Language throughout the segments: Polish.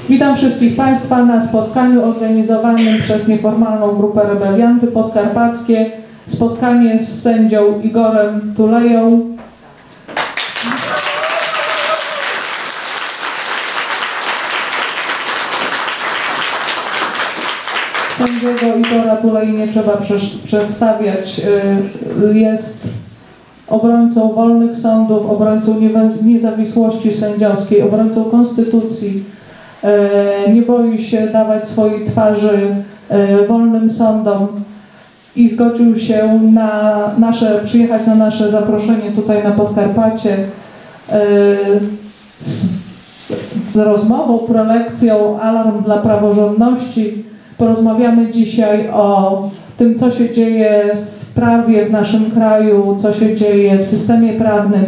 Witam wszystkich Państwa na spotkaniu organizowanym przez nieformalną grupę Rebelianty Podkarpackie. Spotkanie z sędzią Igorem Tuleją. Sędziego Igora Tulei nie trzeba przedstawiać. Jest obrońcą wolnych sądów, obrońcą niezawisłości sędziowskiej, obrońcą konstytucji. Nie boi się dawać swojej twarzy wolnym sądom i zgodził się przyjechać na nasze zaproszenie tutaj na Podkarpacie z rozmową, prelekcją Alarm dla praworządności. Porozmawiamy dzisiaj o tym, co się dzieje w prawie w naszym kraju, co się dzieje w systemie prawnym.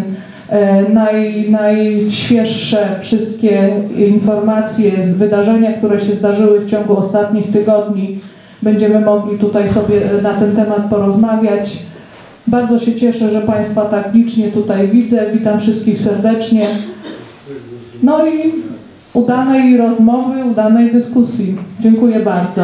Najświeższe wszystkie informacje z wydarzenia, które się zdarzyły w ciągu ostatnich tygodni. Będziemy mogli tutaj sobie na ten temat porozmawiać. Bardzo się cieszę, że Państwa tak licznie tutaj widzę. Witam wszystkich serdecznie. No i udanej rozmowy, udanej dyskusji. Dziękuję bardzo.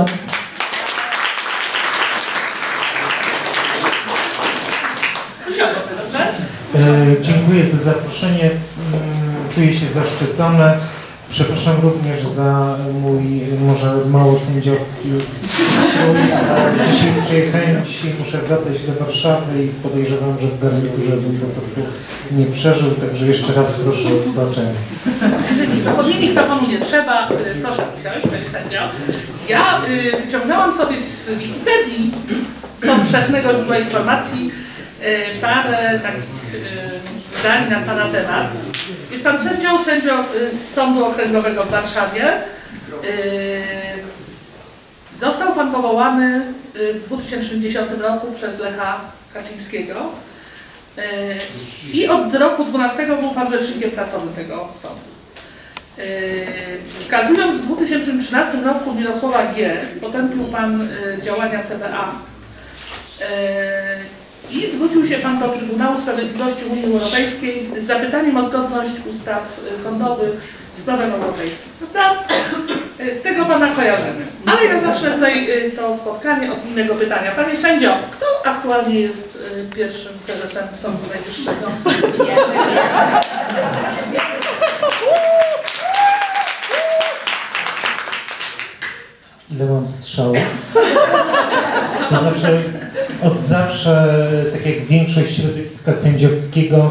Dziękuję za zaproszenie. Czuję się zaszczycony. Przepraszam również za mój może mało sędziowski strój. Dzisiaj przyjechałem, dzisiaj muszę wracać do Warszawy i podejrzewam, że w garniturze bym po prostu nie przeżył, także jeszcze raz proszę o wybaczenie. Zapomnienie mikrofonu nie trzeba, proszę usiąść, panie sędzio. Ja wyciągnęłam sobie z Wikipedii powszechnego źródła informacji parę takich zdań na Pana temat. Jest Pan sędzią z Sądu Okręgowego w Warszawie. Został Pan powołany w 2010 roku przez Lecha Kaczyńskiego i od roku 12 był Pan rzecznikiem prasowym tego sądu. Wskazując w 2013 roku Mirosława G. potępił Pan działania CBA i zwrócił się Pan do Trybunału Sprawiedliwości Unii Europejskiej z zapytaniem o zgodność ustaw sądowych z prawem europejskim. Prawda? Z tego Pana kojarzymy. Ale ja zacznę tutaj to spotkanie od innego pytania. Panie sędzio, kto aktualnie jest pierwszym prezesem Sądu Najwyższego? Ile mam strzałów? To znaczy, od zawsze, tak jak większość środowiska sędziowskiego,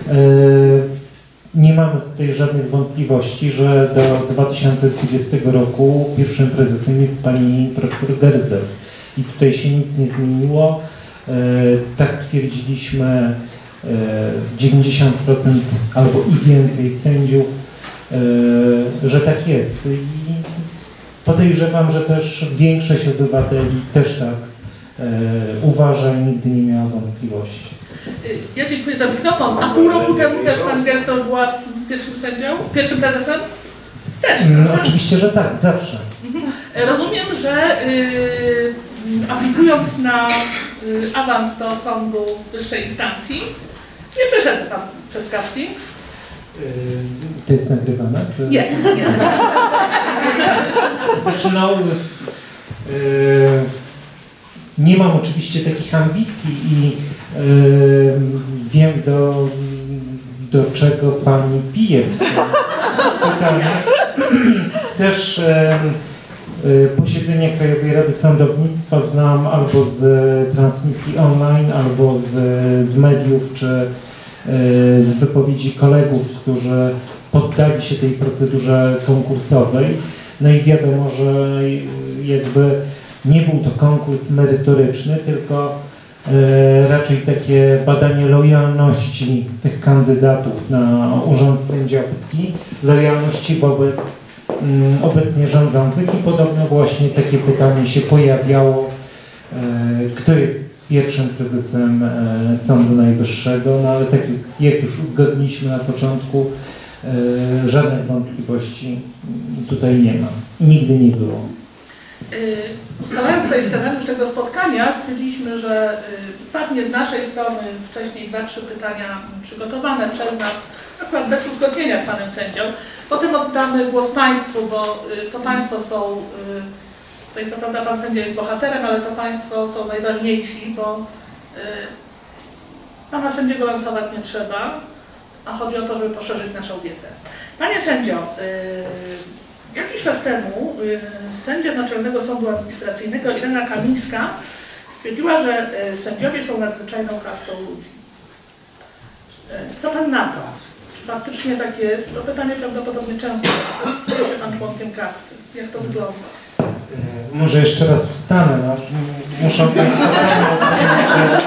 nie mamy tutaj żadnych wątpliwości, że do 2020 roku pierwszym prezesem jest pani profesor Gersdorf. I tutaj się nic nie zmieniło. Tak twierdziliśmy 90% albo i więcej sędziów, że tak jest. I podejrzewam, że też większość obywateli też tak uważa i nigdy nie miała wątpliwości. Ja dziękuję za mikrofon. A pół roku temu też pan Gersdorf była pierwszym sędzią? Pierwszym prezesem? Też. Oczywiście, że tak, zawsze. Rozumiem, że aplikując na awans do sądu wyższej instancji, nie przeszedł pan przez casting? To jest nagrywane? Czy... Nie. Znaczy, no, nie mam oczywiście takich ambicji i wiem do czego pani pije w swoim pytaniach. Też posiedzenia Krajowej Rady Sądownictwa znam albo z transmisji online, albo z mediów, czy z wypowiedzi kolegów, którzy poddali się tej procedurze konkursowej. No i wiadomo, że jakby nie był to konkurs merytoryczny, tylko raczej takie badanie lojalności tych kandydatów na urząd sędziowski, lojalności wobec obecnie rządzących i podobno właśnie takie pytanie się pojawiało, kto jest pierwszym prezesem Sądu Najwyższego, no ale tak jak już uzgodniliśmy na początku, żadnych wątpliwości tutaj nie ma. Nigdy nie było. Ustalając tutaj scenariusz tego spotkania, stwierdziliśmy, że padnie z naszej strony wcześniej 2-3 pytania przygotowane przez nas akurat bez uzgodnienia z panem sędzią. Potem oddamy głos państwu, bo to państwo są, tutaj co prawda pan sędzia jest bohaterem, ale to państwo są najważniejsi, bo pana sędziego lansować nie trzeba, a chodzi o to, żeby poszerzyć naszą wiedzę. Panie sędzio, jakiś czas temu sędzia Naczelnego Sądu Administracyjnego Irena Kamińska stwierdziła, że sędziowie są nadzwyczajną kastą ludzi. Co pan na to? Czy faktycznie tak jest? To pytanie prawdopodobnie często czuje się pan członkiem kasty. Jak to wygląda? Może jeszcze raz wstanę, no. Muszą Państwo sami ocenić, że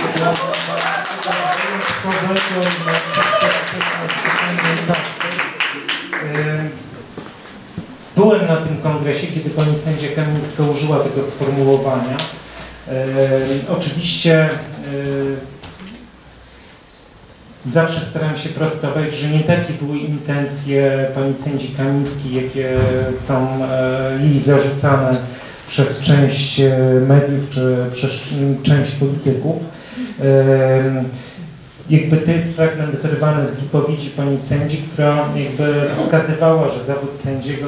byłem na tym kongresie, kiedy pani sędzia Kamińska użyła tego sformułowania. Oczywiście zawsze staram się prostować, że nie takie były intencje pani sędzi Kamińskiej, jakie są jej zarzucane przez część mediów czy przez część polityków. Jakby to jest fragment wyrwany z wypowiedzi pani sędzi, która jakby wskazywała, że zawód sędziego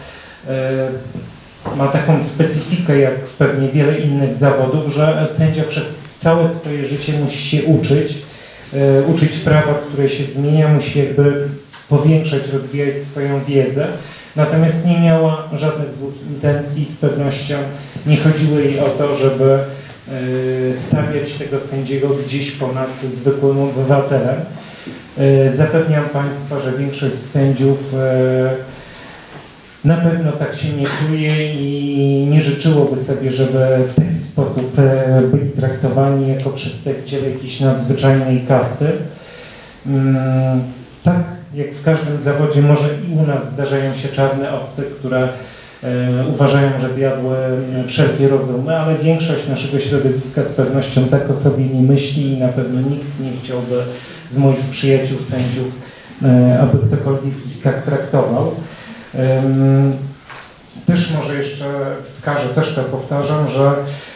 ma taką specyfikę, jak pewnie wiele innych zawodów, że sędzia przez całe swoje życie musi się uczyć prawa, które się zmienia, musi jakby powiększać, rozwijać swoją wiedzę. Natomiast nie miała żadnych złych intencji, z pewnością nie chodziło jej o to, żeby stawiać tego sędziego gdzieś ponad zwykłym obywatelem. Zapewniam Państwa, że większość sędziów na pewno tak się nie czuje i nie życzyłoby sobie, żeby w taki sposób byli traktowani jako przedstawiciele jakiejś nadzwyczajnej kasy. Tak jak w każdym zawodzie, może i u nas zdarzają się czarne owce, które uważają, że zjadły wszelkie rozumy, ale większość naszego środowiska z pewnością tak o sobie nie myśli i na pewno nikt nie chciałby z moich przyjaciół sędziów, aby ktokolwiek ich tak traktował. Też może jeszcze wskażę, też to powtarzam, że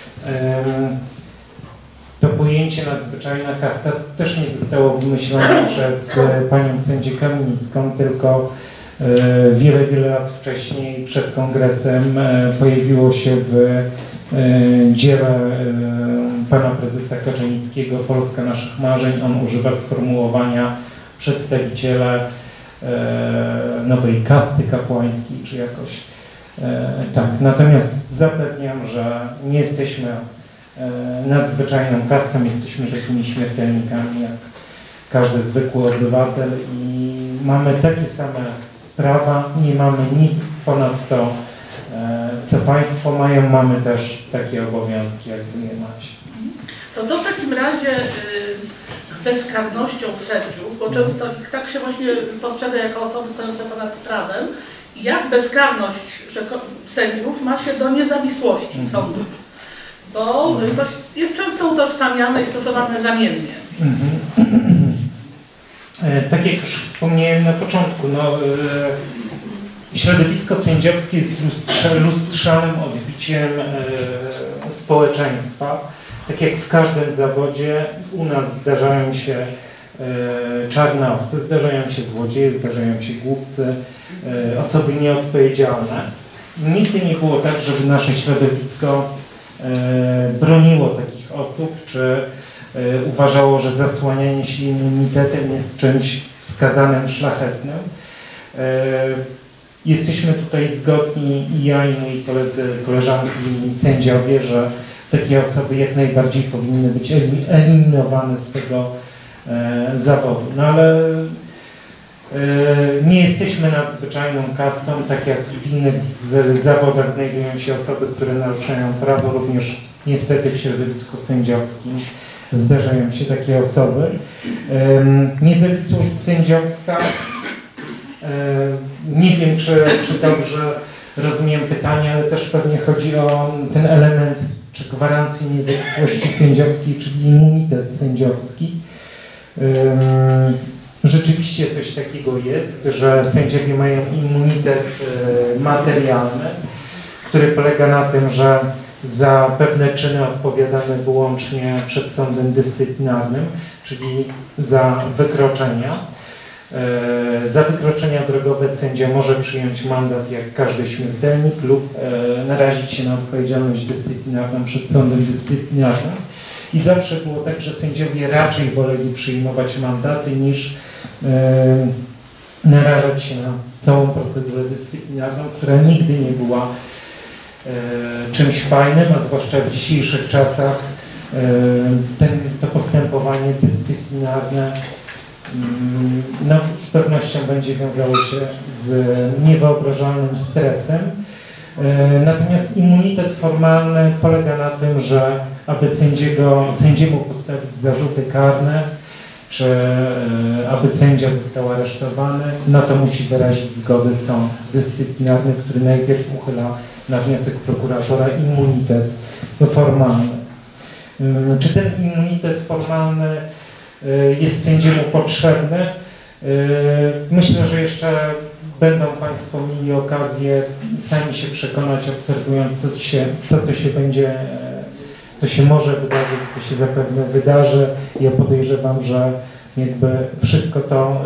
to pojęcie nadzwyczajna kasta też nie zostało wymyślone przez panią sędzię Kamińską, tylko wiele lat wcześniej przed kongresem pojawiło się w dziele pana prezesa Kaczyńskiego Polska naszych marzeń. On używa sformułowania przedstawiciele nowej kasty kapłańskiej, czy jakoś tak. Natomiast zapewniam, że nie jesteśmy nadzwyczajną kastą, jesteśmy takimi śmiertelnikami jak każdy zwykły obywatel i mamy takie same prawa, nie mamy nic ponad to, co państwo mają, mamy też takie obowiązki, jak wy je macie. To co w takim razie z bezkarnością sędziów, bo często ich tak się właśnie postrzega jako osoby stojące ponad prawem, i jak bezkarność sędziów ma się do niezawisłości sądów, bo to jest często utożsamiane i stosowane zamiennie. Tak jak już wspomniałem na początku, środowisko sędziowskie jest lustrzanym odbiciem społeczeństwa. Tak jak w każdym zawodzie, u nas zdarzają się czarne owce, zdarzają się złodzieje, zdarzają się głupcy, osoby nieodpowiedzialne. Nigdy nie było tak, żeby nasze środowisko broniło takich osób, czy uważało, że zasłanianie się immunitetem jest czymś wskazanym, szlachetnym. Jesteśmy tutaj zgodni, i ja, i moi koledzy, koleżanki, sędziowie, że takie osoby jak najbardziej powinny być eliminowane z tego zawodu. No ale nie jesteśmy nadzwyczajną kastą, tak jak w innych zawodach znajdują się osoby, które naruszają prawo, również niestety w środowisku sędziowskim zdarzają się takie osoby. Niezawisłość sędziowska, nie wiem, czy dobrze rozumiem pytanie, ale też pewnie chodzi o ten element, czy gwarancję niezawisłości sędziowskiej, czyli immunitet sędziowski. Rzeczywiście coś takiego jest, że sędziowie mają immunitet materialny, który polega na tym, że za pewne czyny odpowiadamy wyłącznie przed sądem dyscyplinarnym, czyli za wykroczenia. Za wykroczenia drogowe sędzia może przyjąć mandat jak każdy śmiertelnik lub narazić się na odpowiedzialność dyscyplinarną przed sądem dyscyplinarnym. I zawsze było tak, że sędziowie raczej woleli przyjmować mandaty niż narażać się na całą procedurę dyscyplinarną, która nigdy nie była czymś fajnym, a zwłaszcza w dzisiejszych czasach to postępowanie dyscyplinarne no, z pewnością będzie wiązało się z niewyobrażalnym stresem. Natomiast immunitet formalny polega na tym, że aby sędziemu postawić zarzuty karne, czy aby sędzia został aresztowany, no to musi wyrazić zgodę sąd dyscyplinarny, który najpierw uchyla na wniosek prokuratora immunitet formalny. Czy ten immunitet formalny jest sędziemu potrzebny? Myślę, że jeszcze będą Państwo mieli okazję sami się przekonać, obserwując co się może wydarzyć, co się zapewne wydarzy. Ja podejrzewam, że jakby wszystko to,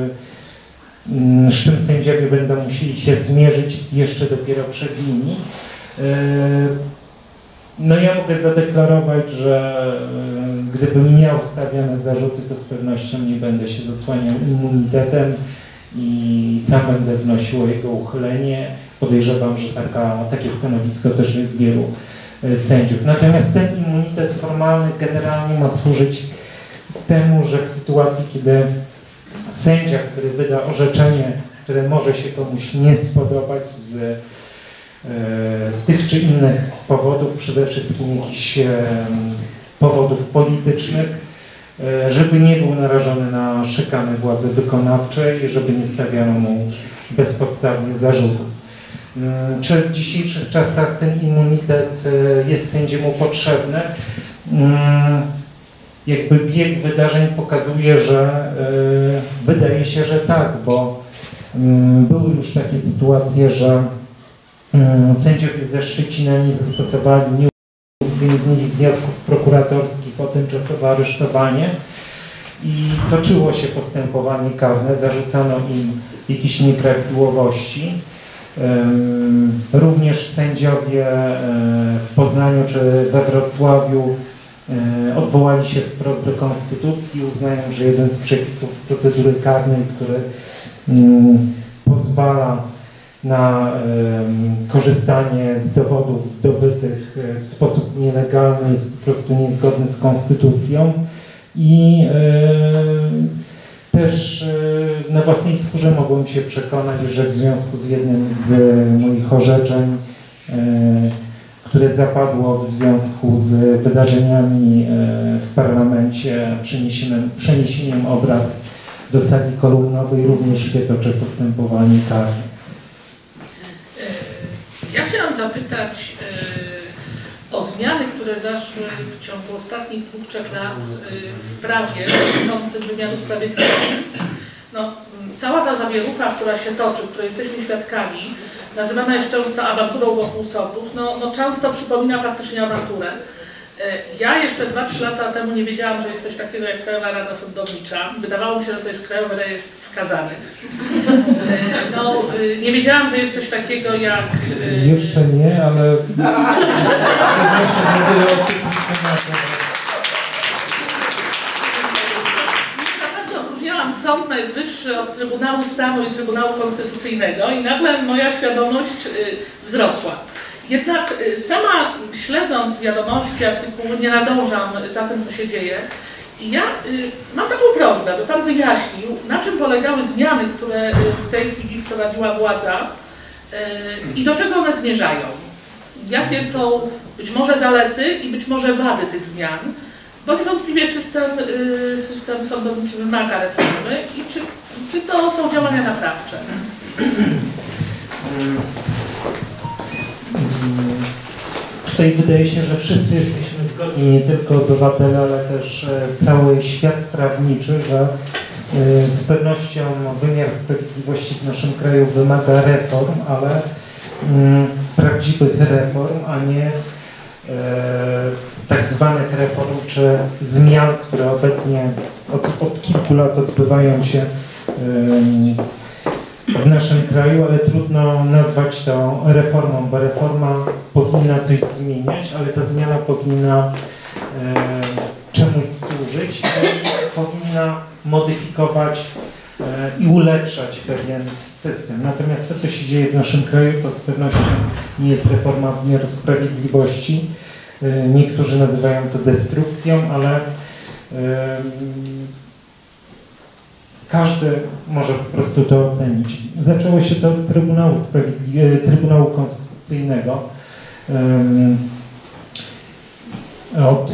z czym sędziowie będą musieli się zmierzyć jeszcze dopiero przed nimi. No ja mogę zadeklarować, że gdybym miał stawiane zarzuty, to z pewnością nie będę się zasłaniał immunitetem i sam będę wnosił o jego uchylenie. Podejrzewam, że takie stanowisko też jest wielu sędziów. Natomiast ten immunitet formalny generalnie ma służyć temu, że w sytuacji, kiedy sędzia, który wyda orzeczenie, które może się komuś nie spodobać z tych czy innych powodów, przede wszystkim jakichś powodów politycznych, żeby nie był narażony na szykanę władzy wykonawczej, żeby nie stawiano mu bezpodstawnych zarzutów. Czy w dzisiejszych czasach ten immunitet jest sędziemu potrzebny? Jakby bieg wydarzeń pokazuje, że wydaje się, że tak, bo były już takie sytuacje, że sędziowie ze Szczecina nie zastosowali, nie uwzględnili wniosków prokuratorskich o tymczasowe aresztowanie i toczyło się postępowanie karne, zarzucano im jakieś nieprawidłowości. Również sędziowie w Poznaniu czy we Wrocławiu odwołali się wprost do Konstytucji, uznając, że jeden z przepisów procedury karnej, który pozwala na korzystanie z dowodów zdobytych w sposób nielegalny, jest po prostu niezgodny z Konstytucją i też na własnej skórze mogłem się przekonać, że w związku z jednym z moich orzeczeń, które zapadło w związku z wydarzeniami w parlamencie, przeniesieniem obrad do sali kolumnowej, również się toczy postępowanie karne. Ja chciałam zapytać o zmiany, które zaszły w ciągu ostatnich 2-3 lat w prawie dotyczącym wymiaru sprawiedliwości. No, cała ta zawierucha, która się toczy, której jesteśmy świadkami, nazywana jest często awanturą wokół sądów, no często przypomina faktycznie awanturę. Ja jeszcze 2-3 lata temu nie wiedziałam, że jest coś takiego jak Krajowa Rada Sądownicza. Wydawało mi się, że to jest Krajowy Rejestr Skazanych. No, nie wiedziałam, że jest coś takiego jak... Jeszcze nie, ale... Bardzo odróżniałam Sąd Najwyższy od Trybunału Stanu i Trybunału Konstytucyjnego i nagle moja świadomość wzrosła. Jednak sama śledząc wiadomości, artykuły, nie nadążam za tym, co się dzieje. I ja mam taką prośbę, aby Pan wyjaśnił, na czym polegały zmiany, które w tej chwili wprowadziła władza i do czego one zmierzają. Jakie są być może zalety i być może wady tych zmian, bo niewątpliwie system sądowniczy wymaga reformy i czy to są działania naprawcze? Tutaj wydaje się, że wszyscy jesteśmy zgodni, nie tylko obywatele, ale też cały świat prawniczy, że z pewnością wymiar sprawiedliwości w naszym kraju wymaga reform, ale prawdziwych reform, a nie tak zwanych reform czy zmian, które obecnie od kilku lat odbywają się w naszym kraju, ale trudno nazwać to reformą, bo reforma powinna coś zmieniać, ale ta zmiana powinna czemuś służyć, powinna modyfikować i ulepszać pewien system. Natomiast to, co się dzieje w naszym kraju, to z pewnością nie jest reforma wymiaru sprawiedliwości. Niektórzy nazywają to destrukcją, ale każdy może po prostu to ocenić. Zaczęło się to od Trybunału Konstytucyjnego, od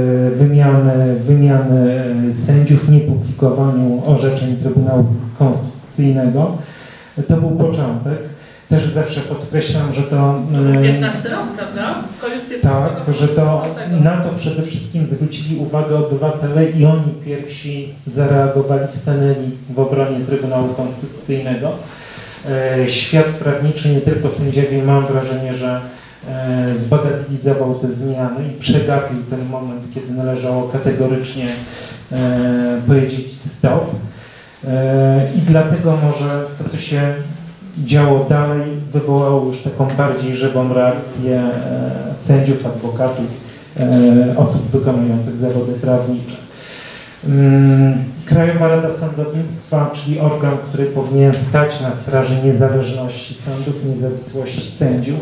wymiany sędziów, niepublikowaniu orzeczeń Trybunału Konstytucyjnego. To był początek. Też zawsze podkreślam, że to... 15 rok, prawda? Koniec 15 Tak, że to na to przede wszystkim zwrócili uwagę obywatele i oni pierwsi zareagowali, stanęli w obronie Trybunału Konstytucyjnego. Świat prawniczy, nie tylko sędziowie, mam wrażenie, że zbagatelizował te zmiany i przegapił ten moment, kiedy należało kategorycznie powiedzieć stop. I dlatego może to, co się działo dalej, wywołało już taką bardziej żywą reakcję sędziów, adwokatów, osób wykonujących zawody prawnicze. Krajowa Rada Sądownictwa, czyli organ, który powinien stać na straży niezależności sądów, niezawisłości sędziów.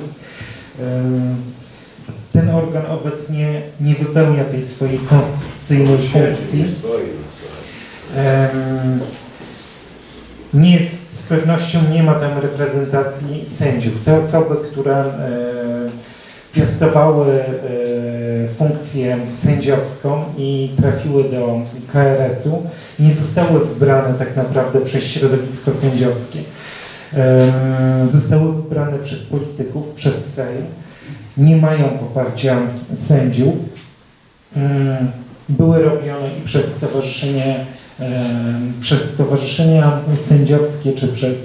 Ten organ obecnie nie wypełnia tej swojej konstytucyjnej funkcji. Z pewnością nie ma tam reprezentacji sędziów. Te osoby, które piastowały funkcję sędziowską i trafiły do KRS-u, nie zostały wybrane tak naprawdę przez środowisko sędziowskie. Zostały wybrane przez polityków, przez Sejm. Nie mają poparcia sędziów. Były robione i przez stowarzyszenia sędziowskie, czy przez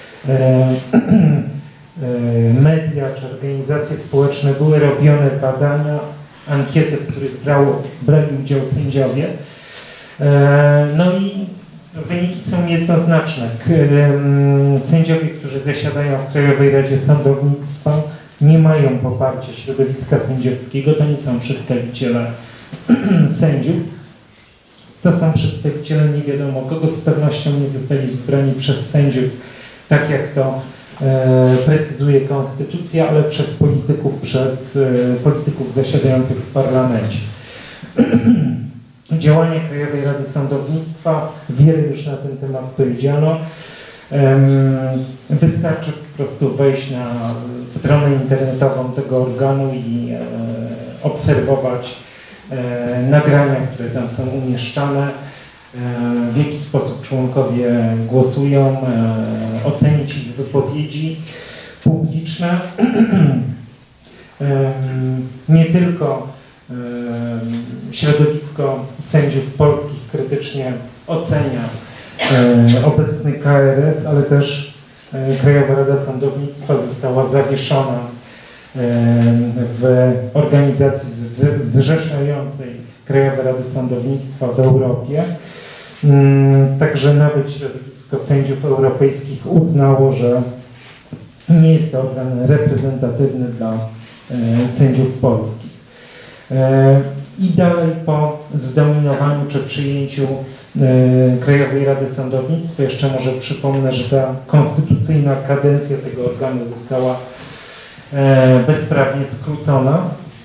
media, czy organizacje społeczne, były robione badania, ankiety, w których brali udział sędziowie. No i wyniki są jednoznaczne. Sędziowie, którzy zasiadają w Krajowej Radzie Sądownictwa, nie mają poparcia środowiska sędziowskiego, to nie są przedstawiciele sędziów. To są przedstawiciele nie wiadomo kogo, z pewnością nie zostali wybrani przez sędziów, tak jak to precyzuje konstytucja, ale przez polityków zasiadających w parlamencie. Działania Krajowej Rady Sądownictwa, wiele już na ten temat powiedziano. Wystarczy po prostu wejść na stronę internetową tego organu i obserwować nagrania, które tam są umieszczane, w jaki sposób członkowie głosują, ocenić ich wypowiedzi publiczne. Nie tylko środowisko sędziów polskich krytycznie ocenia obecny KRS, ale też Krajowa Rada Sądownictwa została zawieszona w organizacji zrzeszającej Krajowe Rady Sądownictwa w Europie. Także nawet środowisko sędziów europejskich uznało, że nie jest to organ reprezentatywny dla sędziów polskich. I dalej po zdominowaniu czy przyjęciu Krajowej Rady Sądownictwa, jeszcze może przypomnę, że ta konstytucyjna kadencja tego organu została bezprawnie skrócona.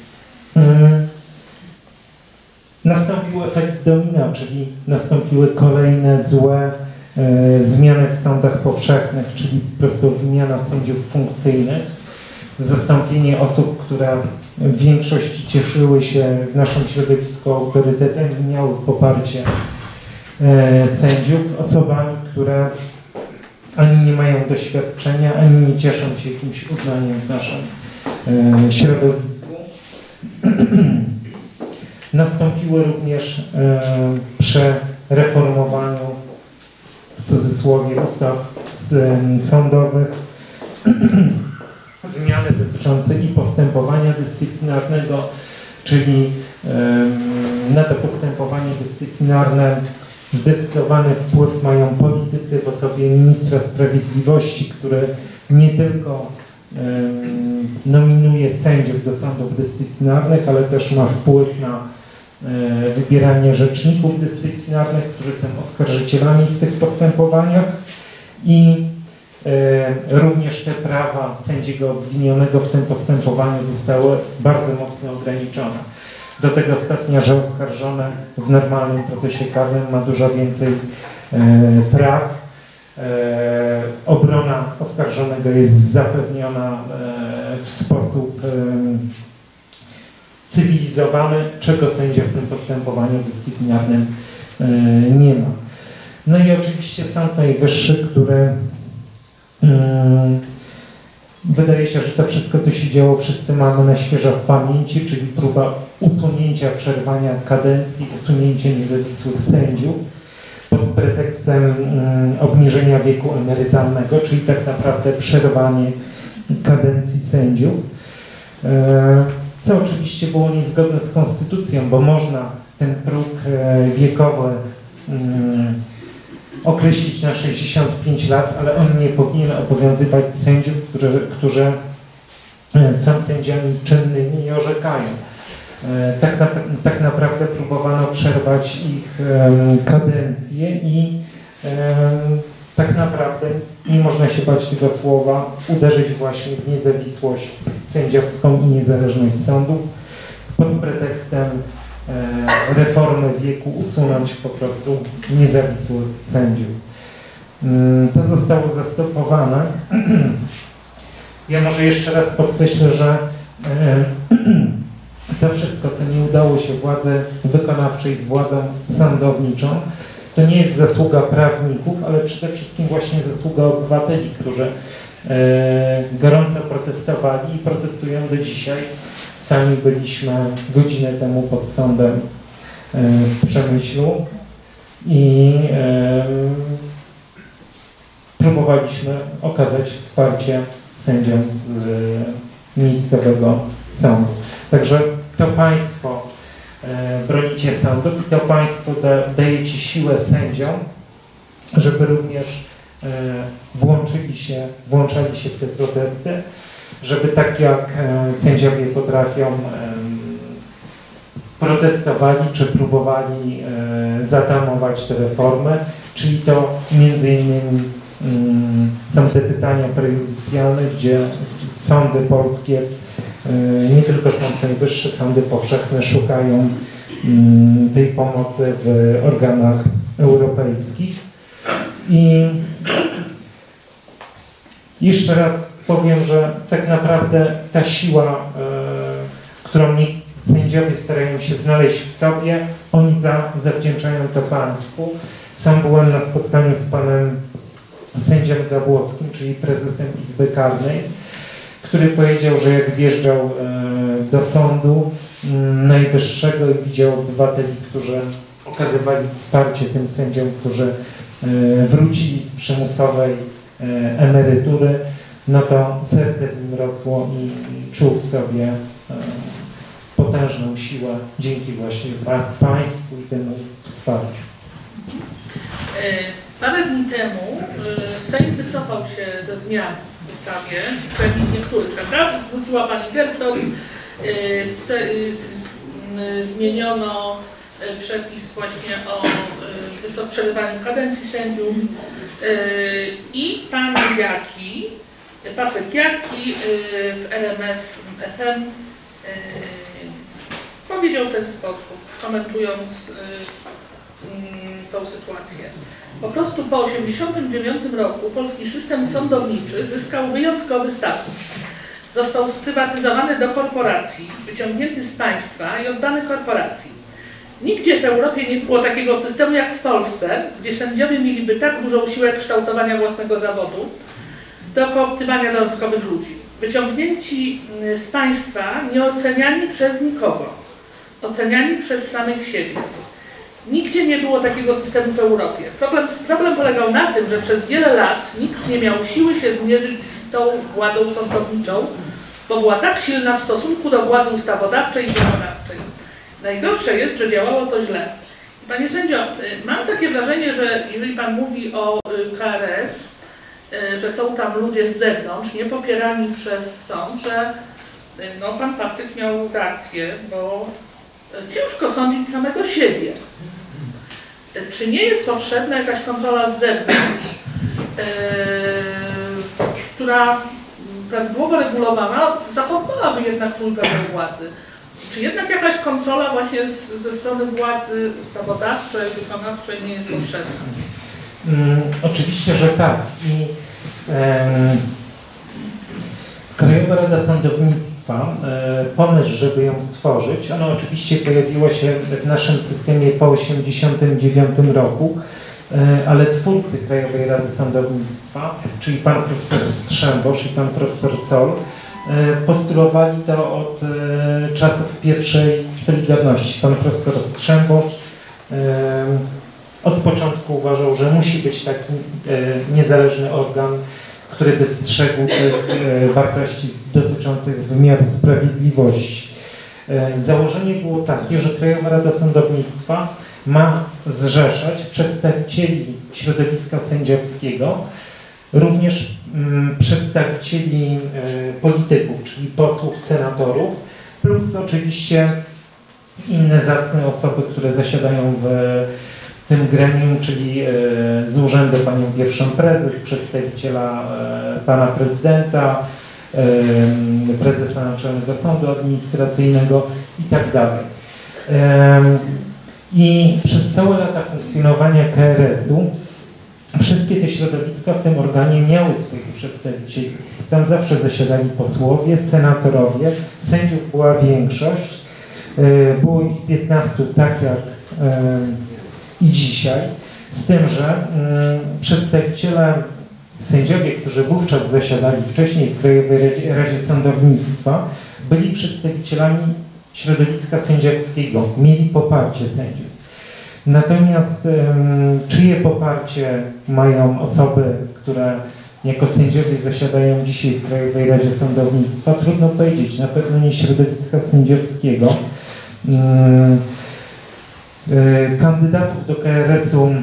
Nastąpił efekt domina, czyli nastąpiły kolejne złe zmiany w sądach powszechnych, czyli po prostu wymiana sędziów funkcyjnych, zastąpienie osób, które w większości cieszyły się w naszym środowisku autorytetem i miały poparcie sędziów, osobami, które ani nie mają doświadczenia, ani nie cieszą się jakimś uznaniem w naszym środowisku. Nastąpiły również przy reformowaniu, w cudzysłowie, ustaw sądowych zmiany dotyczące i postępowania dyscyplinarnego, czyli na to postępowanie dyscyplinarne Zdecydowany wpływ mają politycy w osobie ministra sprawiedliwości, który nie tylko nominuje sędziów do sądów dyscyplinarnych, ale też ma wpływ na wybieranie rzeczników dyscyplinarnych, którzy są oskarżycielami w tych postępowaniach i również te prawa sędziego obwinionego w tym postępowaniu zostały bardzo mocno ograniczone. Do tego stopnia, że oskarżony w normalnym procesie karnym ma dużo więcej praw. Obrona oskarżonego jest zapewniona w sposób cywilizowany, czego sędzia w tym postępowaniu dyscyplinarnym nie ma. No i oczywiście Sąd Najwyższy, który wydaje się, że to wszystko, co się działo, wszyscy mamy na świeżo w pamięci, czyli próba usunięcia, przerwania kadencji, usunięcia niezawisłych sędziów pod pretekstem obniżenia wieku emerytalnego, czyli tak naprawdę przerwanie kadencji sędziów, co oczywiście było niezgodne z konstytucją, bo można ten próg wiekowy określić na 65 lat, ale on nie powinien obowiązywać sędziów, którzy są sędziami czynnymi i orzekają. Tak naprawdę próbowano przerwać ich kadencję i tak naprawdę, nie można się bać tego słowa, uderzyć właśnie w niezawisłość sędziowską i niezależność sądów pod pretekstem reformy wieku usunąć po prostu niezawisłych sędziów. To zostało zastopowane. Ja może jeszcze raz podkreślę, że to wszystko, co nie udało się władzy wykonawczej z władzą sądowniczą, to nie jest zasługa prawników, ale przede wszystkim właśnie zasługa obywateli, którzy gorąco protestowali i protestują do dzisiaj. Sami byliśmy godzinę temu pod sądem w Przemyślu i próbowaliśmy okazać wsparcie sędziom z miejscowego sądu. Także to państwo bronicie sądów i to państwo dajecie siłę sędziom, żeby również włączali się w te protesty, żeby tak jak sędziowie potrafią protestowali czy próbowali zatamować te reformy, czyli to między innymi są te pytania prejudycjalne, gdzie sądy polskie, nie tylko Sąd Najwyższy, sądy powszechne szukają tej pomocy w organach europejskich. I jeszcze raz powiem, że tak naprawdę ta siła, którą sędziowie starają się znaleźć w sobie, oni zawdzięczają to państwu. Sam byłem na spotkaniu z panem sędzią Zabłockim, czyli prezesem Izby Karnej, który powiedział, że jak wjeżdżał do Sądu Najwyższego i widział obywateli, którzy okazywali wsparcie tym sędziom, którzy wrócili z przymusowej emerytury, no to serce w nim rosło i czuł w sobie potężną siłę dzięki właśnie państwu i temu wsparciu. Parę dni temu Sejm wycofał się ze zmian w ustawie, przynajmniej niektórych, prawda? Wróciła pani Gersdorf, zmieniono przepis właśnie o przerywaniu kadencji sędziów i pan Jaki, Patryk Jaki w RMF FM powiedział w ten sposób, komentując tą sytuację. Po prostu po 1989 roku polski system sądowniczy zyskał wyjątkowy status. Został sprywatyzowany do korporacji, wyciągnięty z państwa i oddany korporacji. Nigdzie w Europie nie było takiego systemu jak w Polsce, gdzie sędziowie mieliby tak dużą siłę kształtowania własnego zawodu, do kooptowania dodatkowych ludzi. Wyciągnięci z państwa, nieoceniani przez nikogo, oceniani przez samych siebie. Nigdzie nie było takiego systemu w Europie. Problem polegał na tym, że przez wiele lat nikt nie miał siły się zmierzyć z tą władzą sądowniczą, bo była tak silna w stosunku do władzy ustawodawczej i wykonawczej. Najgorsze jest, że działało to źle. Panie sędzio, mam takie wrażenie, że jeżeli Pan mówi o KRS, że są tam ludzie z zewnątrz, nie popierani przez sąd, że no, Pan Patryk miał rację, bo ciężko sądzić samego siebie. Czy nie jest potrzebna jakaś kontrola z zewnątrz, która prawidłowo regulowana zachowałaby jednak trójpodział władzy? Czy jednak jakaś kontrola właśnie ze strony władzy ustawodawczej, wykonawczej nie jest potrzebna? Oczywiście, że tak. I Krajowa Rada Sądownictwa, pomysł, żeby ją stworzyć, ona oczywiście pojawiła się w naszym systemie po 1989 roku, ale twórcy Krajowej Rady Sądownictwa, czyli pan profesor Strzembosz i pan profesor Zoll, postulowali to od czasów pierwszej Solidarności. Pan profesor Strzembosz od początku uważał, że musi być taki niezależny organ, który by strzegł tych wartości dotyczących wymiaru sprawiedliwości. Założenie było takie, że Krajowa Rada Sądownictwa ma zrzeszać przedstawicieli środowiska sędziowskiego, również przedstawicieli polityków, czyli posłów, senatorów, plus oczywiście inne zacne osoby, które zasiadają w tym gremium, czyli z urzędu panią pierwszą prezes, przedstawiciela pana prezydenta, prezesa Naczelnego Sądu Administracyjnego i tak dalej. I przez całe lata funkcjonowania KRS-u wszystkie te środowiska w tym organie miały swoich przedstawicieli. Tam zawsze zasiadali posłowie, senatorowie, sędziów była większość, było ich 15, tak jak i dzisiaj, z tym, że przedstawiciele, sędziowie, którzy wówczas zasiadali wcześniej w Krajowej Radzie Sądownictwa, byli przedstawicielami środowiska sędziowskiego, mieli poparcie sędziów. Natomiast czyje poparcie mają osoby, które jako sędziowie zasiadają dzisiaj w Krajowej Radzie Sądownictwa, trudno powiedzieć, na pewno nie środowiska sędziowskiego. Kandydatów do KRS-u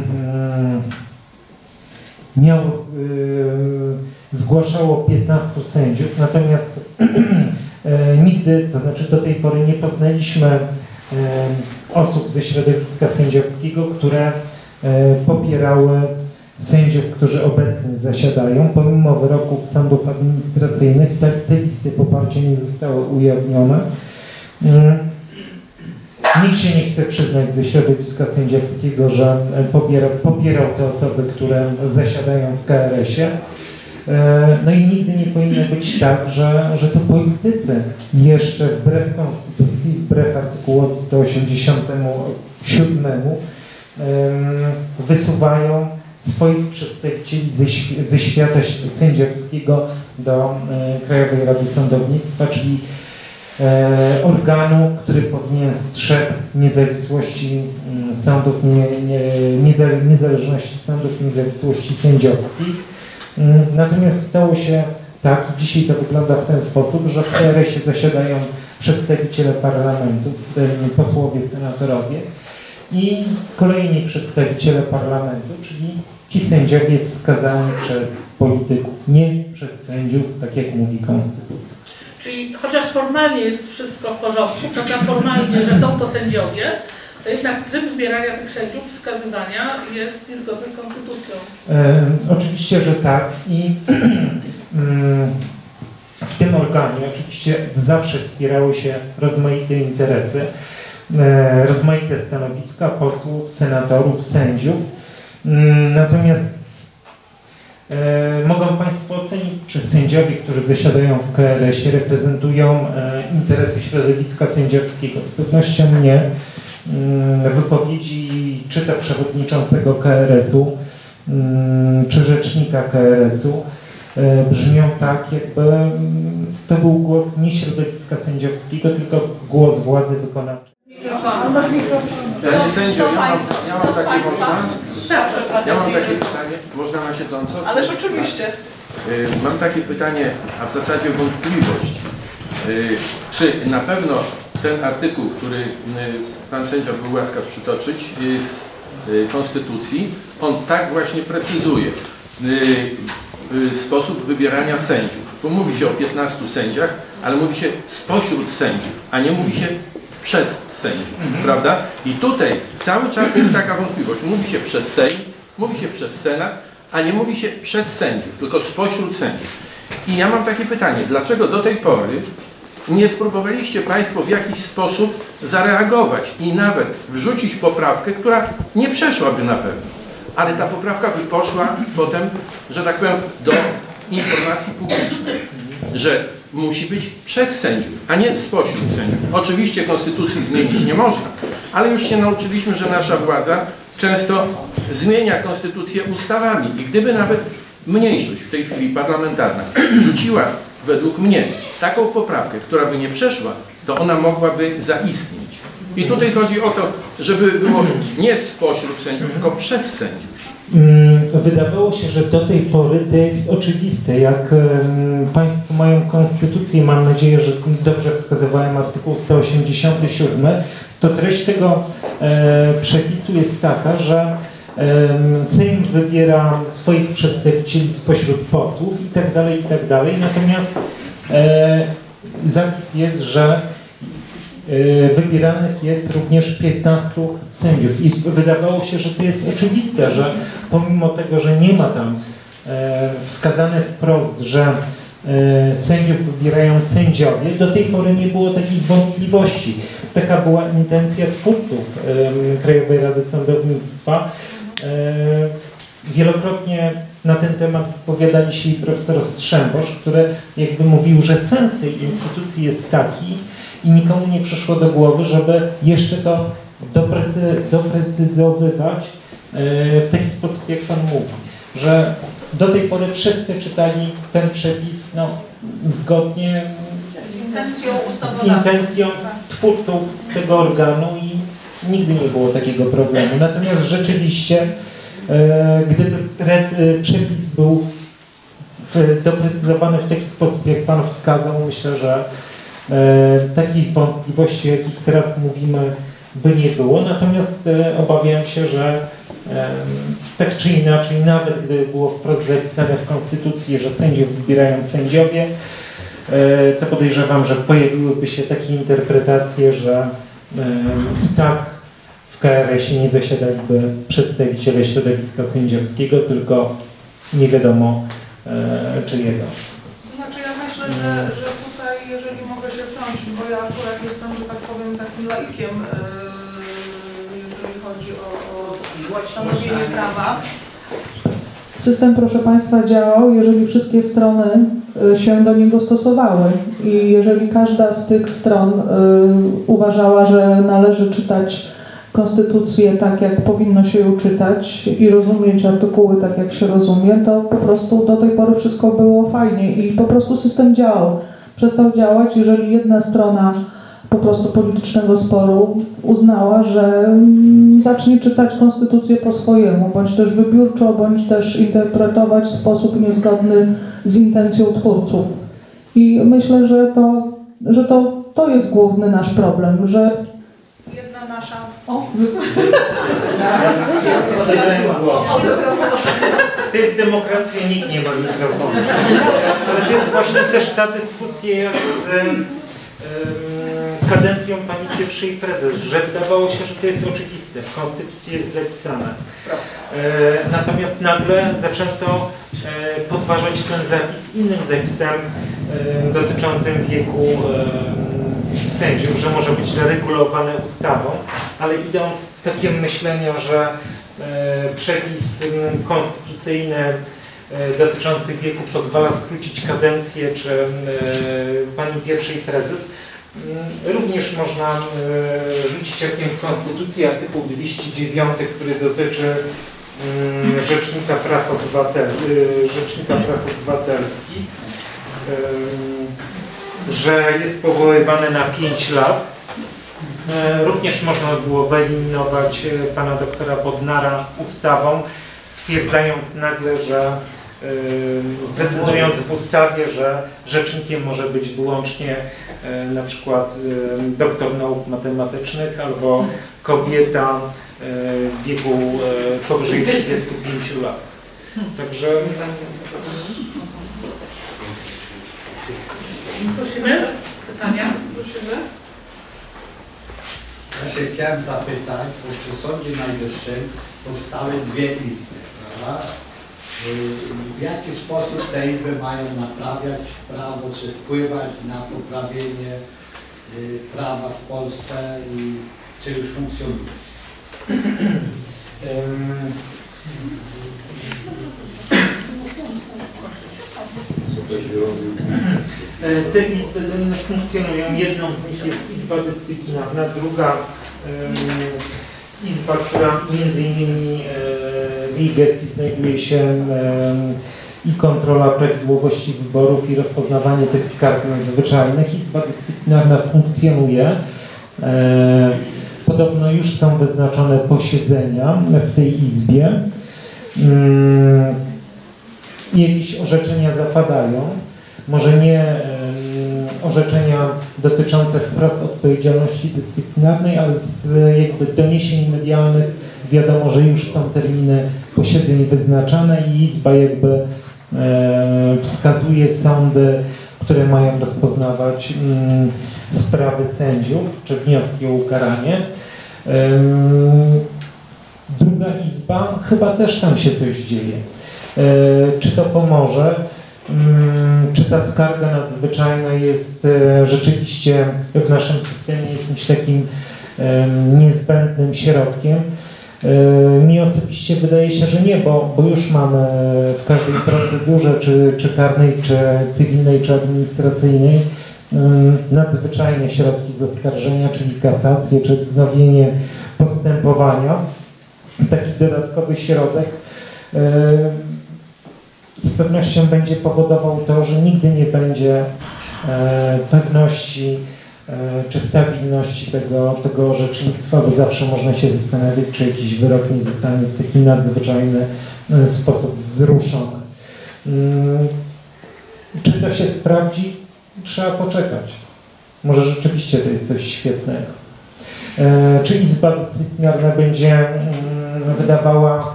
zgłaszało 15 sędziów, natomiast nigdy, to znaczy do tej pory nie poznaliśmy osób ze środowiska sędziowskiego, które popierały sędziów, którzy obecnie zasiadają. Pomimo wyroków sądów administracyjnych te listy poparcia nie zostały ujawnione. Nikt się nie chce przyznać ze środowiska sędziowskiego, że popierał te osoby, które zasiadają w KRS-ie. No i nigdy nie powinno być tak, że to politycy jeszcze wbrew konstytucji, wbrew artykułowi 187 wysuwają swoich przedstawicieli ze świata sędziowskiego do Krajowej Rady Sądownictwa, czyli organu, który powinien strzec niezawisłości sądów, niezależności sądów, niezawisłości sędziowskich. Natomiast stało się tak, dzisiaj to wygląda w ten sposób, że w KRS-ie zasiadają przedstawiciele parlamentu, posłowie, senatorowie i kolejni przedstawiciele parlamentu, czyli ci sędziowie wskazani przez polityków, nie przez sędziów, tak jak mówi konstytucja. Czyli chociaż formalnie jest wszystko w porządku, prawda, formalnie, że są to sędziowie, to jednak tryb wybierania tych sędziów, wskazywania jest niezgodny z konstytucją. Oczywiście, że tak i w tym organie oczywiście zawsze wspierały się rozmaite interesy, rozmaite stanowiska posłów, senatorów, sędziów. Natomiast mogą Państwo ocenić, czy sędziowie, którzy zasiadają w KRS-ie, reprezentują interesy środowiska sędziowskiego. Z pewnością nie. Wypowiedzi czy to przewodniczącego KRS-u, czy rzecznika KRS-u brzmią tak, jakby to był głos nie środowiska sędziowskiego, tylko głos władzy wykonawczej. Panie sędzio, ja mam takie pytanie, można na siedząco? Ależ oczywiście. Mam takie pytanie, a w zasadzie wątpliwość. Czy na pewno ten artykuł, który pan sędzia był łaskaw przytoczyć z Konstytucji, on tak właśnie precyzuje sposób wybierania sędziów. Bo mówi się o 15 sędziach, ale mówi się spośród sędziów, a nie mówi się przez sędziów, prawda? I tutaj cały czas jest taka wątpliwość. Mówi się przez Sejm, mówi się przez Senat, a nie mówi się przez sędziów, tylko spośród sędziów. I ja mam takie pytanie, dlaczego do tej pory nie spróbowaliście Państwo w jakiś sposób zareagować i nawet wrzucić poprawkę, która nie przeszłaby na pewno, ale ta poprawka by poszła potem, że tak powiem, do informacji publicznej, że musi być przez sędziów, a nie spośród sędziów. Oczywiście konstytucji zmienić nie można, ale już się nauczyliśmy, że nasza władza często zmienia konstytucję ustawami i gdyby nawet mniejszość w tej chwili parlamentarna rzuciła według mnie taką poprawkę, która by nie przeszła, to ona mogłaby zaistnieć. I tutaj chodzi o to, żeby było nie spośród sędziów, tylko przez sędziów. Wydawało się, że do tej pory to jest oczywiste. Jak Państwo mają konstytucję, mam nadzieję, że dobrze wskazywałem artykuł 187, to treść tego przepisu jest taka, że Sejm wybiera swoich przedstawicieli spośród posłów i tak dalej, i tak dalej. Natomiast zapis jest, że wybieranych jest również 15 sędziów. I wydawało się, że to jest oczywiste, że pomimo tego, że nie ma tam wskazane wprost, że sędziów wybierają sędziowie, do tej pory nie było takich wątpliwości. Taka była intencja twórców Krajowej Rady Sądownictwa. Wielokrotnie na ten temat wypowiadali się i profesor Strzembosz, który jakby mówił, że sens tej instytucji jest taki i nikomu nie przyszło do głowy, żeby jeszcze to doprecyzowywać w taki sposób, jak Pan mówi, że do tej pory wszyscy czytali ten przepis zgodnie z intencją twórców tego organu i nigdy nie było takiego problemu. Natomiast rzeczywiście, gdyby przepis był doprecyzowany w taki sposób, jak Pan wskazał, myślę, że takich wątpliwości, jakich teraz mówimy, by nie było. Natomiast obawiam się, że tak czy inaczej, nawet gdyby było wprost zapisane w Konstytucji, że sędziów wybierają sędziowie, to podejrzewam, że pojawiłyby się takie interpretacje, że i tak w KRS-ie nie zasiadaliby przedstawiciele środowiska sędziowskiego, tylko nie wiadomo czyjego. To znaczy ja myślę, że tutaj, jeżeli mogę się wtrącić, bo ja akurat jestem, że tak powiem, takim laikiem, jeżeli chodzi o stanowienie prawa. System, proszę Państwa, działał, jeżeli wszystkie strony się do niego stosowały i jeżeli każda z tych stron uważała, że należy czytać konstytucję tak, jak powinno się ją czytać i rozumieć artykuły tak, jak się rozumie, to po prostu do tej pory wszystko było fajnie i po prostu system działał. Przestał działać, jeżeli jedna strona po prostu politycznego sporu uznała, że zacznie czytać konstytucję po swojemu, bądź też wybiórczo, bądź też interpretować w sposób niezgodny z intencją twórców. I myślę, że to jest główny nasz problem, że Jedna nasza... To jest demokracja, nikt nie ma mikrofonu. Ale to jest właśnie też ta dyskusja jak z kadencją pani pierwszej prezes, że wydawało się, że to jest oczywiste, w Konstytucji jest zapisane. Natomiast nagle zaczęto podważać ten zapis innym zapisem dotyczącym wieku sędziów, że może być regulowane ustawą, ale idąc takim myśleniem, że przepis konstytucyjny dotyczący wieku pozwala skrócić kadencję, czy pani pierwszej prezes, również można rzucić okiem w Konstytucji artykuł 209, który dotyczy Rzecznika Praw Obywatelskich, że jest powoływany na 5 lat. Również można było wyeliminować pana doktora Bodnara ustawą, stwierdzając nagle, że decydując w ustawie, że rzecznikiem może być wyłącznie na przykład doktor nauk matematycznych albo kobieta w wieku powyżej 35 lat. Także Prosimy. Pytania? Prosimy. Ja się chciałem zapytać, bo przy Sądzie Najwyższym powstały dwie izby, prawda? W jaki sposób te izby mają naprawiać prawo, czy wpływać na poprawienie prawa w Polsce i czy już funkcjonuje? Te izby funkcjonują. Jedną z nich jest Izba Dyscyplinarna, druga izba, która między innymi w jej gestii znajduje się i kontrola prawidłowości wyborów i rozpoznawanie tych skarg nadzwyczajnych. Izba Dyscyplinarna funkcjonuje. Podobno już są wyznaczone posiedzenia w tej izbie. Jakieś orzeczenia zapadają. Może nie orzeczenia dotyczące wprost odpowiedzialności dyscyplinarnej, ale z jakby doniesień medialnych wiadomo, że już są terminy posiedzeń wyznaczane i Izba jakby wskazuje sądy, które mają rozpoznawać sprawy sędziów, czy wnioski o ukaranie. Druga Izba, chyba też tam się coś dzieje. Czy to pomoże? Czy ta skarga nadzwyczajna jest rzeczywiście w naszym systemie jakimś takim niezbędnym środkiem? Mi osobiście wydaje się, że nie, bo już mamy w każdej procedurze, czy karnej, czy cywilnej, czy administracyjnej, nadzwyczajne środki zaskarżenia, czyli kasację, czy wznowienie postępowania. Taki dodatkowy środek z pewnością będzie powodował to, że nigdy nie będzie pewności czy stabilności tego orzecznictwa, bo zawsze można się zastanawiać, czy jakiś wyrok nie zostanie w taki nadzwyczajny sposób wzruszony. Czy to się sprawdzi? Trzeba poczekać. Może rzeczywiście to jest coś świetnego. Czy Izba Dyscyplinarna będzie wydawała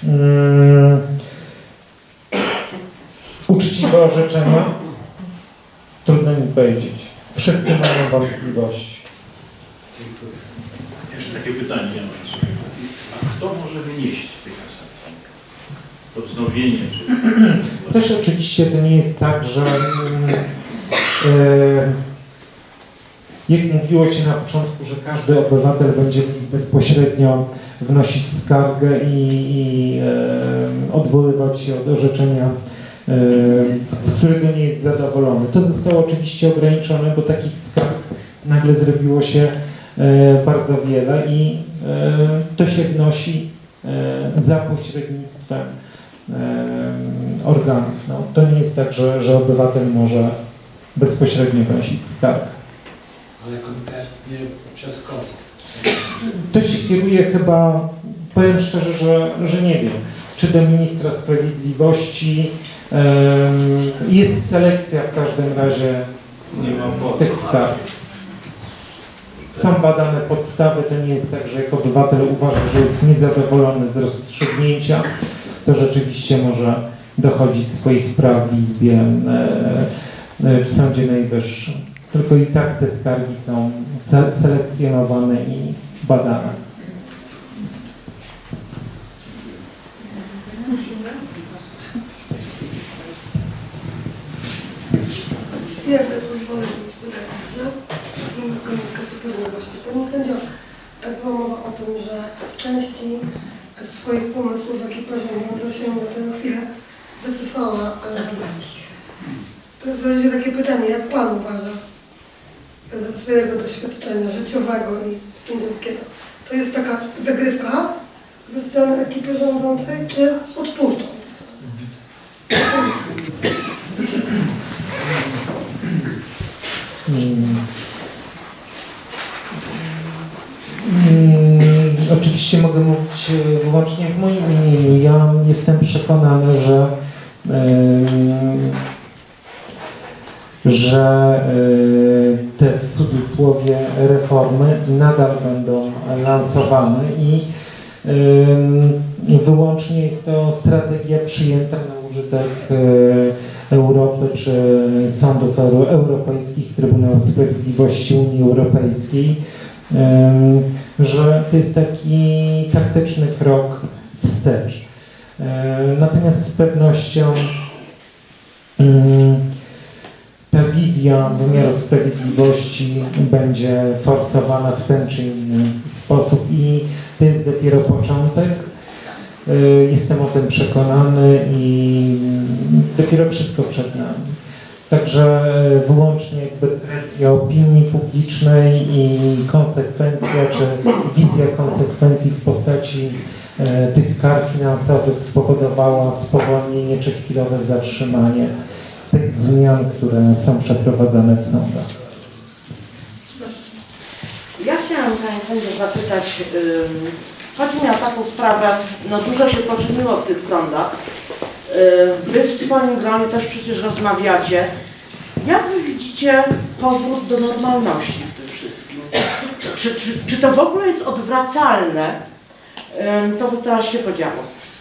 uczciwe orzeczenia? Trudno mi powiedzieć. Wszyscy mają wątpliwości. Jeszcze takie pytanie. A kto może wynieść tej kasacji? To wznowienie? Czy... Też oczywiście to nie jest tak, że jak mówiło się na początku, że każdy obywatel będzie bezpośrednio wnosić skargę i odwoływać się od orzeczenia, z którego nie jest zadowolony. To zostało oczywiście ograniczone, bo takich skarg nagle zrobiło się bardzo wiele i to się wnosi za pośrednictwem organów. No, to nie jest tak, że obywatel może bezpośrednio wnosić skargę. Ale konkretnie przez kogo? To się kieruje chyba, powiem szczerze, że nie wiem, czy do ministra sprawiedliwości. Jest selekcja w każdym razie tych skarg. Są badane podstawy, to nie jest tak, że jak obywatel uważa, że jest niezadowolony z rozstrzygnięcia, to rzeczywiście może dochodzić swoich praw w Izbie w Sądzie Najwyższym. Tylko i tak te skargi są selekcjonowane i badane. Ja sobie pozwolę mieć pytanie, no? Koniecka Superiorności. Pani sędzio, była mowa o tym, że z części swoich pomysłów ekipa rządząca się na tę chwilę wycofała. Teraz będzie takie pytanie, jak Pan uważa ze swojego doświadczenia życiowego i sędziowskiego? To jest taka zagrywka ze strony ekipy rządzącej, czy odpuszczą to sobie? Oczywiście mogę mówić wyłącznie w moim imieniu. Ja jestem przekonany, że że te w cudzysłowie reformy nadal będą lansowane i wyłącznie jest to strategia przyjęta na użytek Europy czy sądów europejskich, Trybunału Sprawiedliwości Unii Europejskiej, że to jest taki taktyczny krok wstecz. Natomiast z pewnością ta wizja wymiaru sprawiedliwości będzie forsowana w ten czy inny sposób i to jest dopiero początek. Jestem o tym przekonany i dopiero wszystko przed nami. Także wyłącznie jakby presja opinii publicznej i konsekwencja, czy wizja konsekwencji w postaci tych kar finansowych spowodowała spowolnienie czy chwilowe zatrzymanie tych zmian, które są przeprowadzane w sądach. Ja chciałam Panią Sędzię zapytać, chodzi mi o taką sprawę, no dużo się poczyniło w tych sądach. Wy w swoim gronie też przecież rozmawiacie. Jak Wy widzicie powrót do normalności w tym wszystkim? Czy to w ogóle jest odwracalne? To, co teraz się podziało.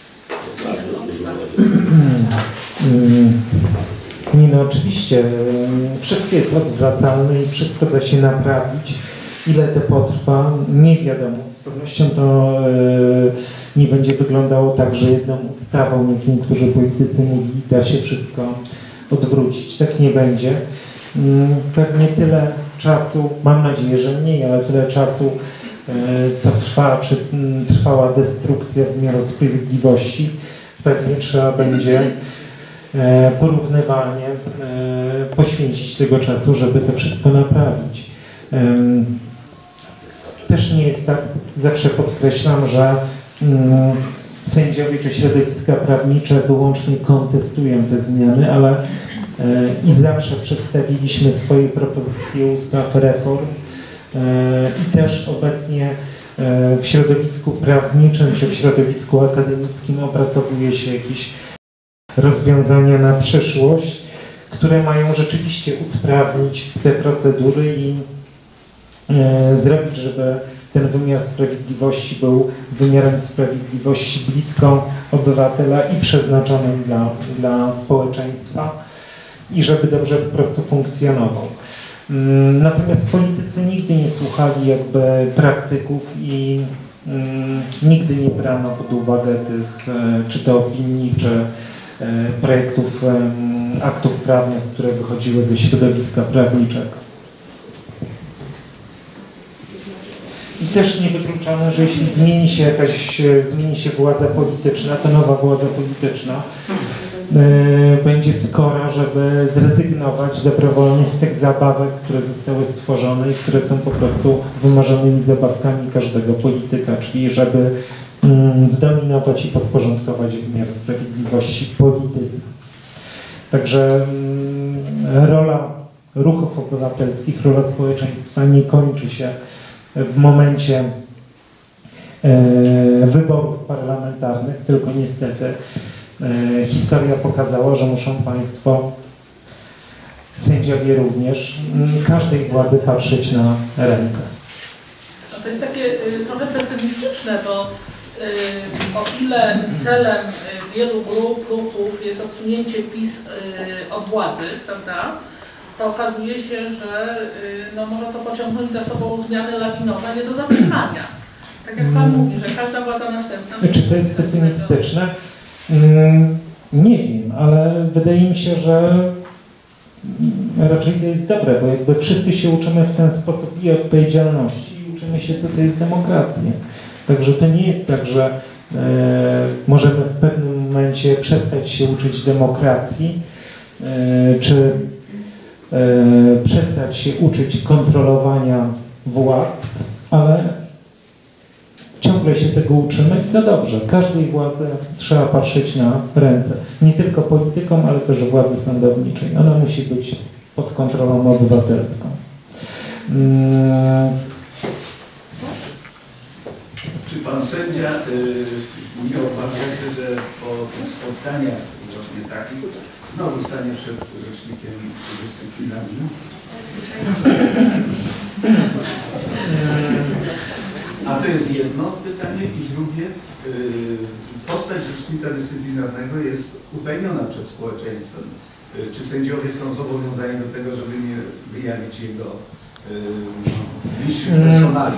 Nie, no oczywiście wszystko jest odwracalne i wszystko da się naprawić. Ile to potrwa, nie wiadomo. Z pewnością to nie będzie wyglądało tak, że jedną ustawą, jak niektórzy politycy mówili, da się wszystko odwrócić. Tak nie będzie. Pewnie tyle czasu, mam nadzieję, że mniej, ale tyle czasu, co trwa, czy trwała destrukcja wymiaru sprawiedliwości, pewnie trzeba będzie porównywalnie poświęcić tego czasu, żeby to wszystko naprawić. Też nie jest tak, zawsze podkreślam, że sędziowie czy środowiska prawnicze wyłącznie kontestują te zmiany, ale i zawsze przedstawiliśmy swoje propozycje ustaw, reform i też obecnie w środowisku prawniczym czy w środowisku akademickim opracowuje się jakieś rozwiązania na przyszłość, które mają rzeczywiście usprawnić te procedury i zrobić, żeby ten wymiar sprawiedliwości był wymiarem sprawiedliwości blisko obywatela i przeznaczonym dla społeczeństwa i żeby dobrze po prostu funkcjonował. Natomiast politycy nigdy nie słuchali jakby praktyków i nigdy nie brano pod uwagę tych czy to opinii, czy projektów, aktów prawnych, które wychodziły ze środowiska prawniczego. I też niewykluczone, że jeśli zmieni się władza polityczna, to nowa władza polityczna będzie skora, żeby zrezygnować dobrowolnie z tych zabawek, które zostały stworzone i które są po prostu wymarzonymi zabawkami każdego polityka, czyli żeby zdominować i podporządkować wymiar sprawiedliwości polityce. Także rola ruchów obywatelskich, rola społeczeństwa nie kończy się w momencie wyborów parlamentarnych, tylko niestety historia pokazała, że muszą Państwo, sędziowie również, każdej władzy patrzeć na ręce. No to jest takie trochę pesymistyczne, bo o ile celem wielu ruchów jest odsunięcie PiS od władzy, prawda, to okazuje się, że no, może to pociągnąć za sobą zmiany lawinowe nie do zatrzymania. Tak jak Pan mówi, że każda władza następna... Czy to jest pesymistyczne? Nie wiem, ale wydaje mi się, że raczej to jest dobre, bo jakby wszyscy się uczymy w ten sposób i odpowiedzialności i uczymy się, co to jest demokracja. Także to nie jest tak, że możemy w pewnym momencie przestać się uczyć demokracji, czy przestać się uczyć kontrolowania władz, ale ciągle się tego uczymy i to dobrze. Każdej władzy trzeba patrzeć na ręce. Nie tylko politykom, ale też władzy sądowniczej. Ona musi być pod kontrolą obywatelską. Czy Pan sędzia nie obawiacie, że po tych spotkaniach właśnie taki, znowu stanie przed rzecznikiem dyscyplinarnym. A to jest jedno pytanie i drugie. Postać rzecznika dyscyplinarnego jest upewniona przed społeczeństwem. Czy sędziowie są zobowiązani do tego, żeby nie wyjawić jego bliższych personali?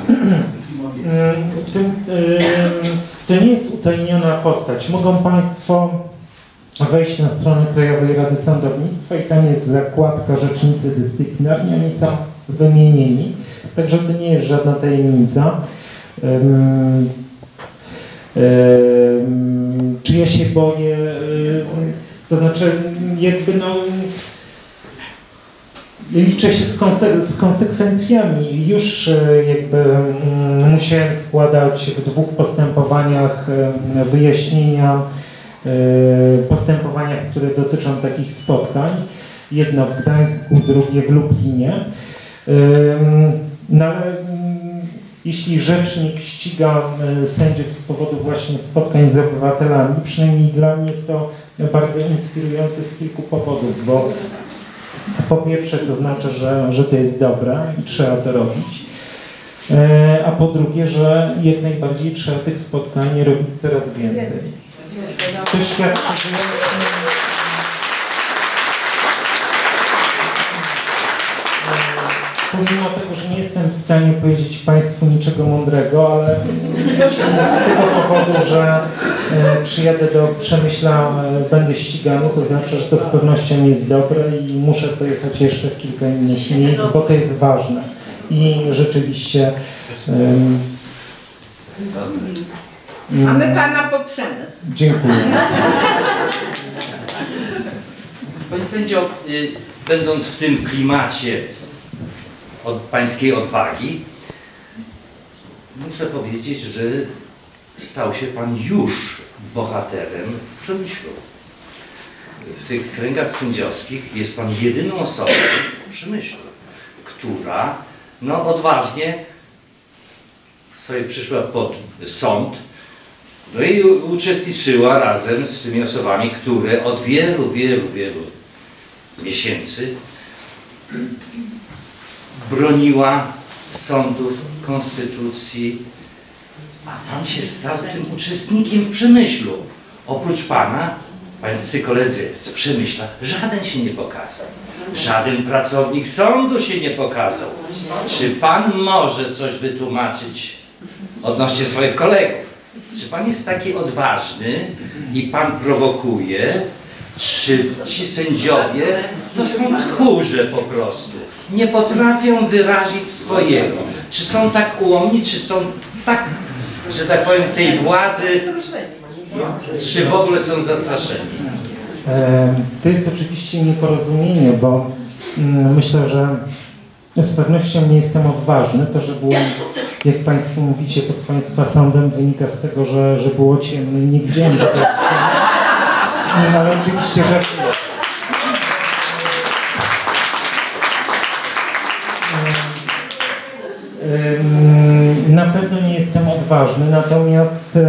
To nie jest utajniona postać. Mogą Państwo wejść na stronę Krajowej Rady Sądownictwa i tam jest zakładka Rzecznicy Dyscyplinarni, oni są wymienieni. Także to nie jest żadna tajemnica. Czy ja się boję, to znaczy jakby no liczę się z konsekwencjami. Już jakby musiałem składać w 2 postępowaniach wyjaśnienia, postępowaniach, które dotyczą takich spotkań. Jedno w Gdańsku, drugie w Lublinie. No ale jeśli rzecznik ściga sędziów z powodu właśnie spotkań z obywatelami, przynajmniej dla mnie jest to bardzo inspirujące z kilku powodów, bo po pierwsze to znaczy, że to jest dobre i trzeba to robić, a po drugie, że jak najbardziej trzeba tych spotkań robić coraz więcej. To świadczy, że pomimo tego, że nie jestem w stanie powiedzieć Państwu niczego mądrego, ale z tego powodu, że przyjadę do Przemyśla, będę ścigany, to znaczy, że to z pewnością jest dobre i muszę pojechać jeszcze w kilka innych miejsc, bo to jest ważne. I rzeczywiście... A my Pana poprzemy. Dziękuję. Panie sędzio, będąc w tym klimacie od pańskiej odwagi, muszę powiedzieć, że stał się pan już bohaterem w Przemyślu. W tych kręgach sędziowskich jest pan jedyną osobą w Przemyślu, która no, odważnie sobie przyszła pod sąd, no i uczestniczyła razem z tymi osobami, które od wielu miesięcy broniła sądów, konstytucji, a pan się stał tym uczestnikiem w Przemyślu. Oprócz pana, pańscy koledzy z Przemyśla, żaden się nie pokazał. Żaden pracownik sądu się nie pokazał. Czy pan może coś wytłumaczyć odnośnie swoich kolegów? Czy pan jest taki odważny i pan prowokuje? Czy ci sędziowie to są tchórze po prostu? Nie potrafią wyrazić swojego. Czy są tak ułomni, czy są tak, że tak powiem, tej władzy, czy w ogóle są zastraszeni? To jest oczywiście nieporozumienie, bo myślę, że z pewnością nie jestem odważny. To, że byłem, jak Państwo mówicie, pod Państwa sądem, wynika z tego, że było ciemno i nie widziałem, że to jest no, ale oczywiście żartuję. Na pewno nie jestem odważny, natomiast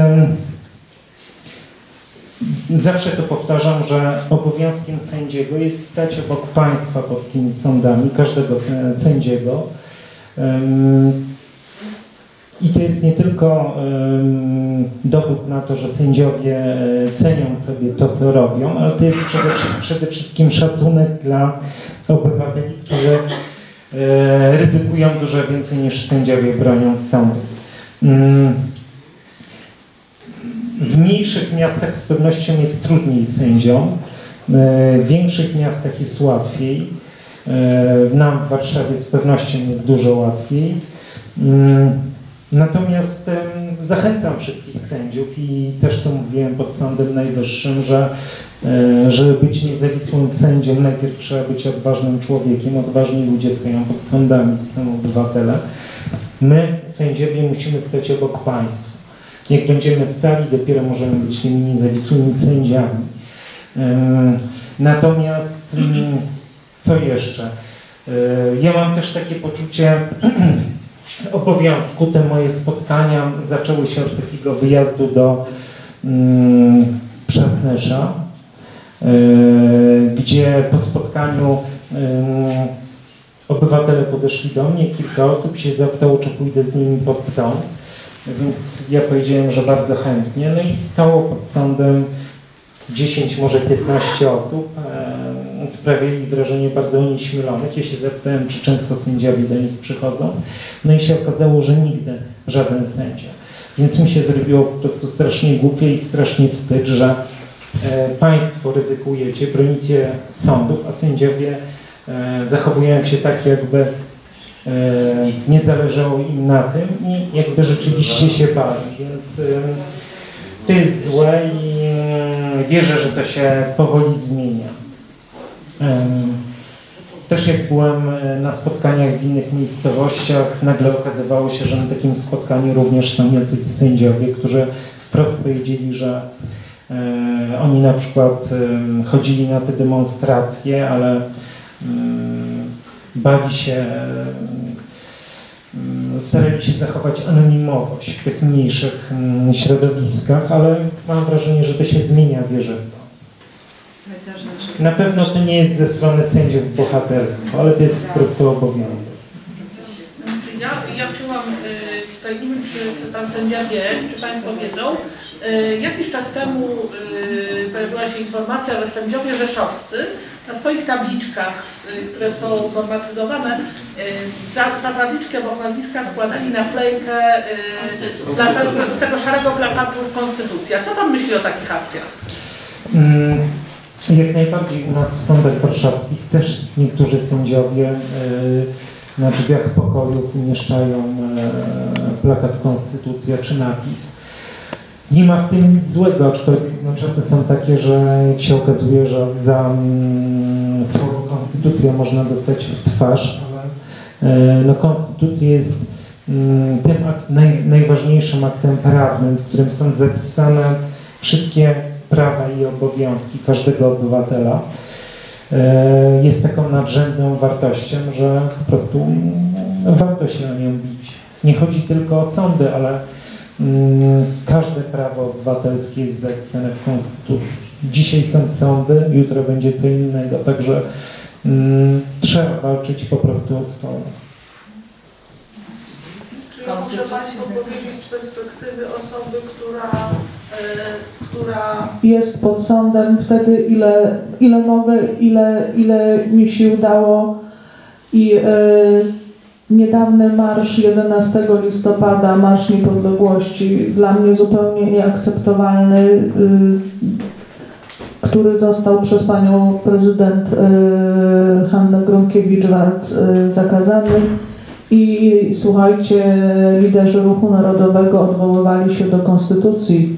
zawsze to powtarzam, że obowiązkiem sędziego jest stać obok państwa pod tymi sądami, każdego sędziego. I to jest nie tylko dowód na to, że sędziowie cenią sobie to, co robią, ale to jest przede wszystkim szacunek dla obywateli, którzy ryzykują dużo więcej niż sędziowie broniąc sądów. W mniejszych miastach z pewnością jest trudniej sędziom, w większych miastach jest łatwiej. Nam w Warszawie z pewnością jest dużo łatwiej. Natomiast zachęcam wszystkich sędziów i też to mówiłem pod Sądem Najwyższym, że żeby być niezawisłym sędzią, najpierw trzeba być odważnym człowiekiem. Odważni ludzie stoją pod sądami, to są obywatele. My, sędziowie, musimy stać obok państwa. Jak będziemy stali, dopiero możemy być tymi niezawisłymi sędziami. Natomiast co jeszcze? Ja mam też takie poczucie obowiązku. Te moje spotkania zaczęły się od takiego wyjazdu do Przasnysza, gdzie po spotkaniu obywatele podeszli do mnie, kilka osób się zapytało, czy pójdę z nimi pod sąd, więc ja powiedziałem, że bardzo chętnie. No i stało pod sądem 10, może 15 osób. Sprawiali wrażenie bardzo onieśmielonych. Ja się zapytałem, czy często sędziowie do nich przychodzą. No i się okazało, że nigdy żaden sędzia. Więc mi się zrobiło po prostu strasznie głupie i strasznie wstyd, że państwo ryzykujecie, bronicie sądów, a sędziowie zachowują się tak, jakby nie zależało im na tym i jakby rzeczywiście się bali. Więc to jest złe i wierzę, że to się powoli zmienia. Też jak byłem na spotkaniach w innych miejscowościach, nagle okazywało się, że na takim spotkaniu również są jacyś sędziowie, którzy wprost powiedzieli, że oni na przykład chodzili na te demonstracje, ale bali się, starali się zachować anonimowość w tych mniejszych środowiskach, ale mam wrażenie, że to się zmienia, wierzę w to. Na pewno to nie jest ze strony sędziów bohaterstwo, ale to jest po prostu obowiązek. Ja chciałam, tutaj nie wiem, czy Pan sędzia wie, czy Państwo wiedzą, jakiś czas temu pojawiła się informacja, że sędziowie rzeszowscy na swoich tabliczkach, które są normatyzowane, za tabliczkę obok nazwiska wkładali naklejkę tego szarego plakatu Konstytucja. Co Pan myśli o takich akcjach? Jak najbardziej u nas w sądach warszawskich też niektórzy sędziowie na drzwiach pokojów umieszczają plakat Konstytucja czy napis. Nie ma w tym nic złego, aczkolwiek no, czasy są takie, że jak się okazuje, że za słowo Konstytucja można dostać w twarz, ale no, Konstytucja jest tym najważniejszym aktem prawnym, w którym są zapisane wszystkie prawa i obowiązki każdego obywatela. Jest taką nadrzędną wartością, że po prostu warto się o nią bić. Nie chodzi tylko o sądy, ale każde prawo obywatelskie jest zapisane w Konstytucji. Dzisiaj są sądy, jutro będzie co innego, także trzeba walczyć po prostu o swoje. Czy ja muszę Państwu powiedzieć z perspektywy osoby, która jest pod sądem wtedy, ile mogę, ile mi się udało i niedawny marsz 11 listopada, Marsz Niepodległości, dla mnie zupełnie nieakceptowalny, który został przez panią prezydent Hannę Gronkiewicz-Waltz zakazany. I słuchajcie, liderzy Ruchu Narodowego odwoływali się do Konstytucji,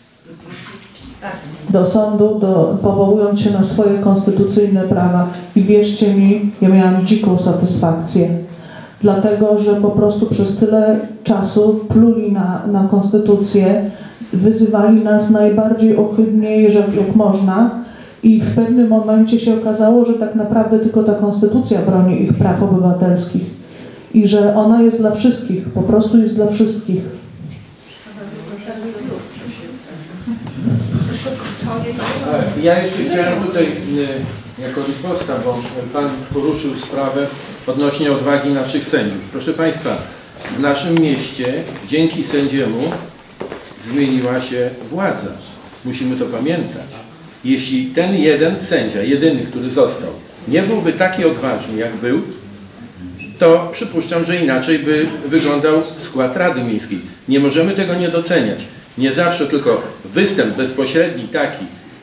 do sądu, powołując się na swoje konstytucyjne prawa. I wierzcie mi, ja miałam dziką satysfakcję, dlatego że po prostu przez tyle czasu pluli na Konstytucję, wyzywali nas najbardziej ohydnie, jak można. I w pewnym momencie się okazało, że tak naprawdę tylko ta Konstytucja broni ich praw obywatelskich. I że ona jest dla wszystkich, po prostu jest dla wszystkich. Ja jeszcze chciałem tutaj jako riposta, bo Pan poruszył sprawę odnośnie odwagi naszych sędziów. Proszę Państwa, w naszym mieście dzięki sędziemu zmieniła się władza. Musimy to pamiętać. Jeśli ten jeden sędzia, jedyny, który został, nie byłby taki odważny, jak był, to przypuszczam, że inaczej by wyglądał skład Rady Miejskiej. Nie możemy tego nie doceniać. Nie zawsze tylko występ bezpośredni taki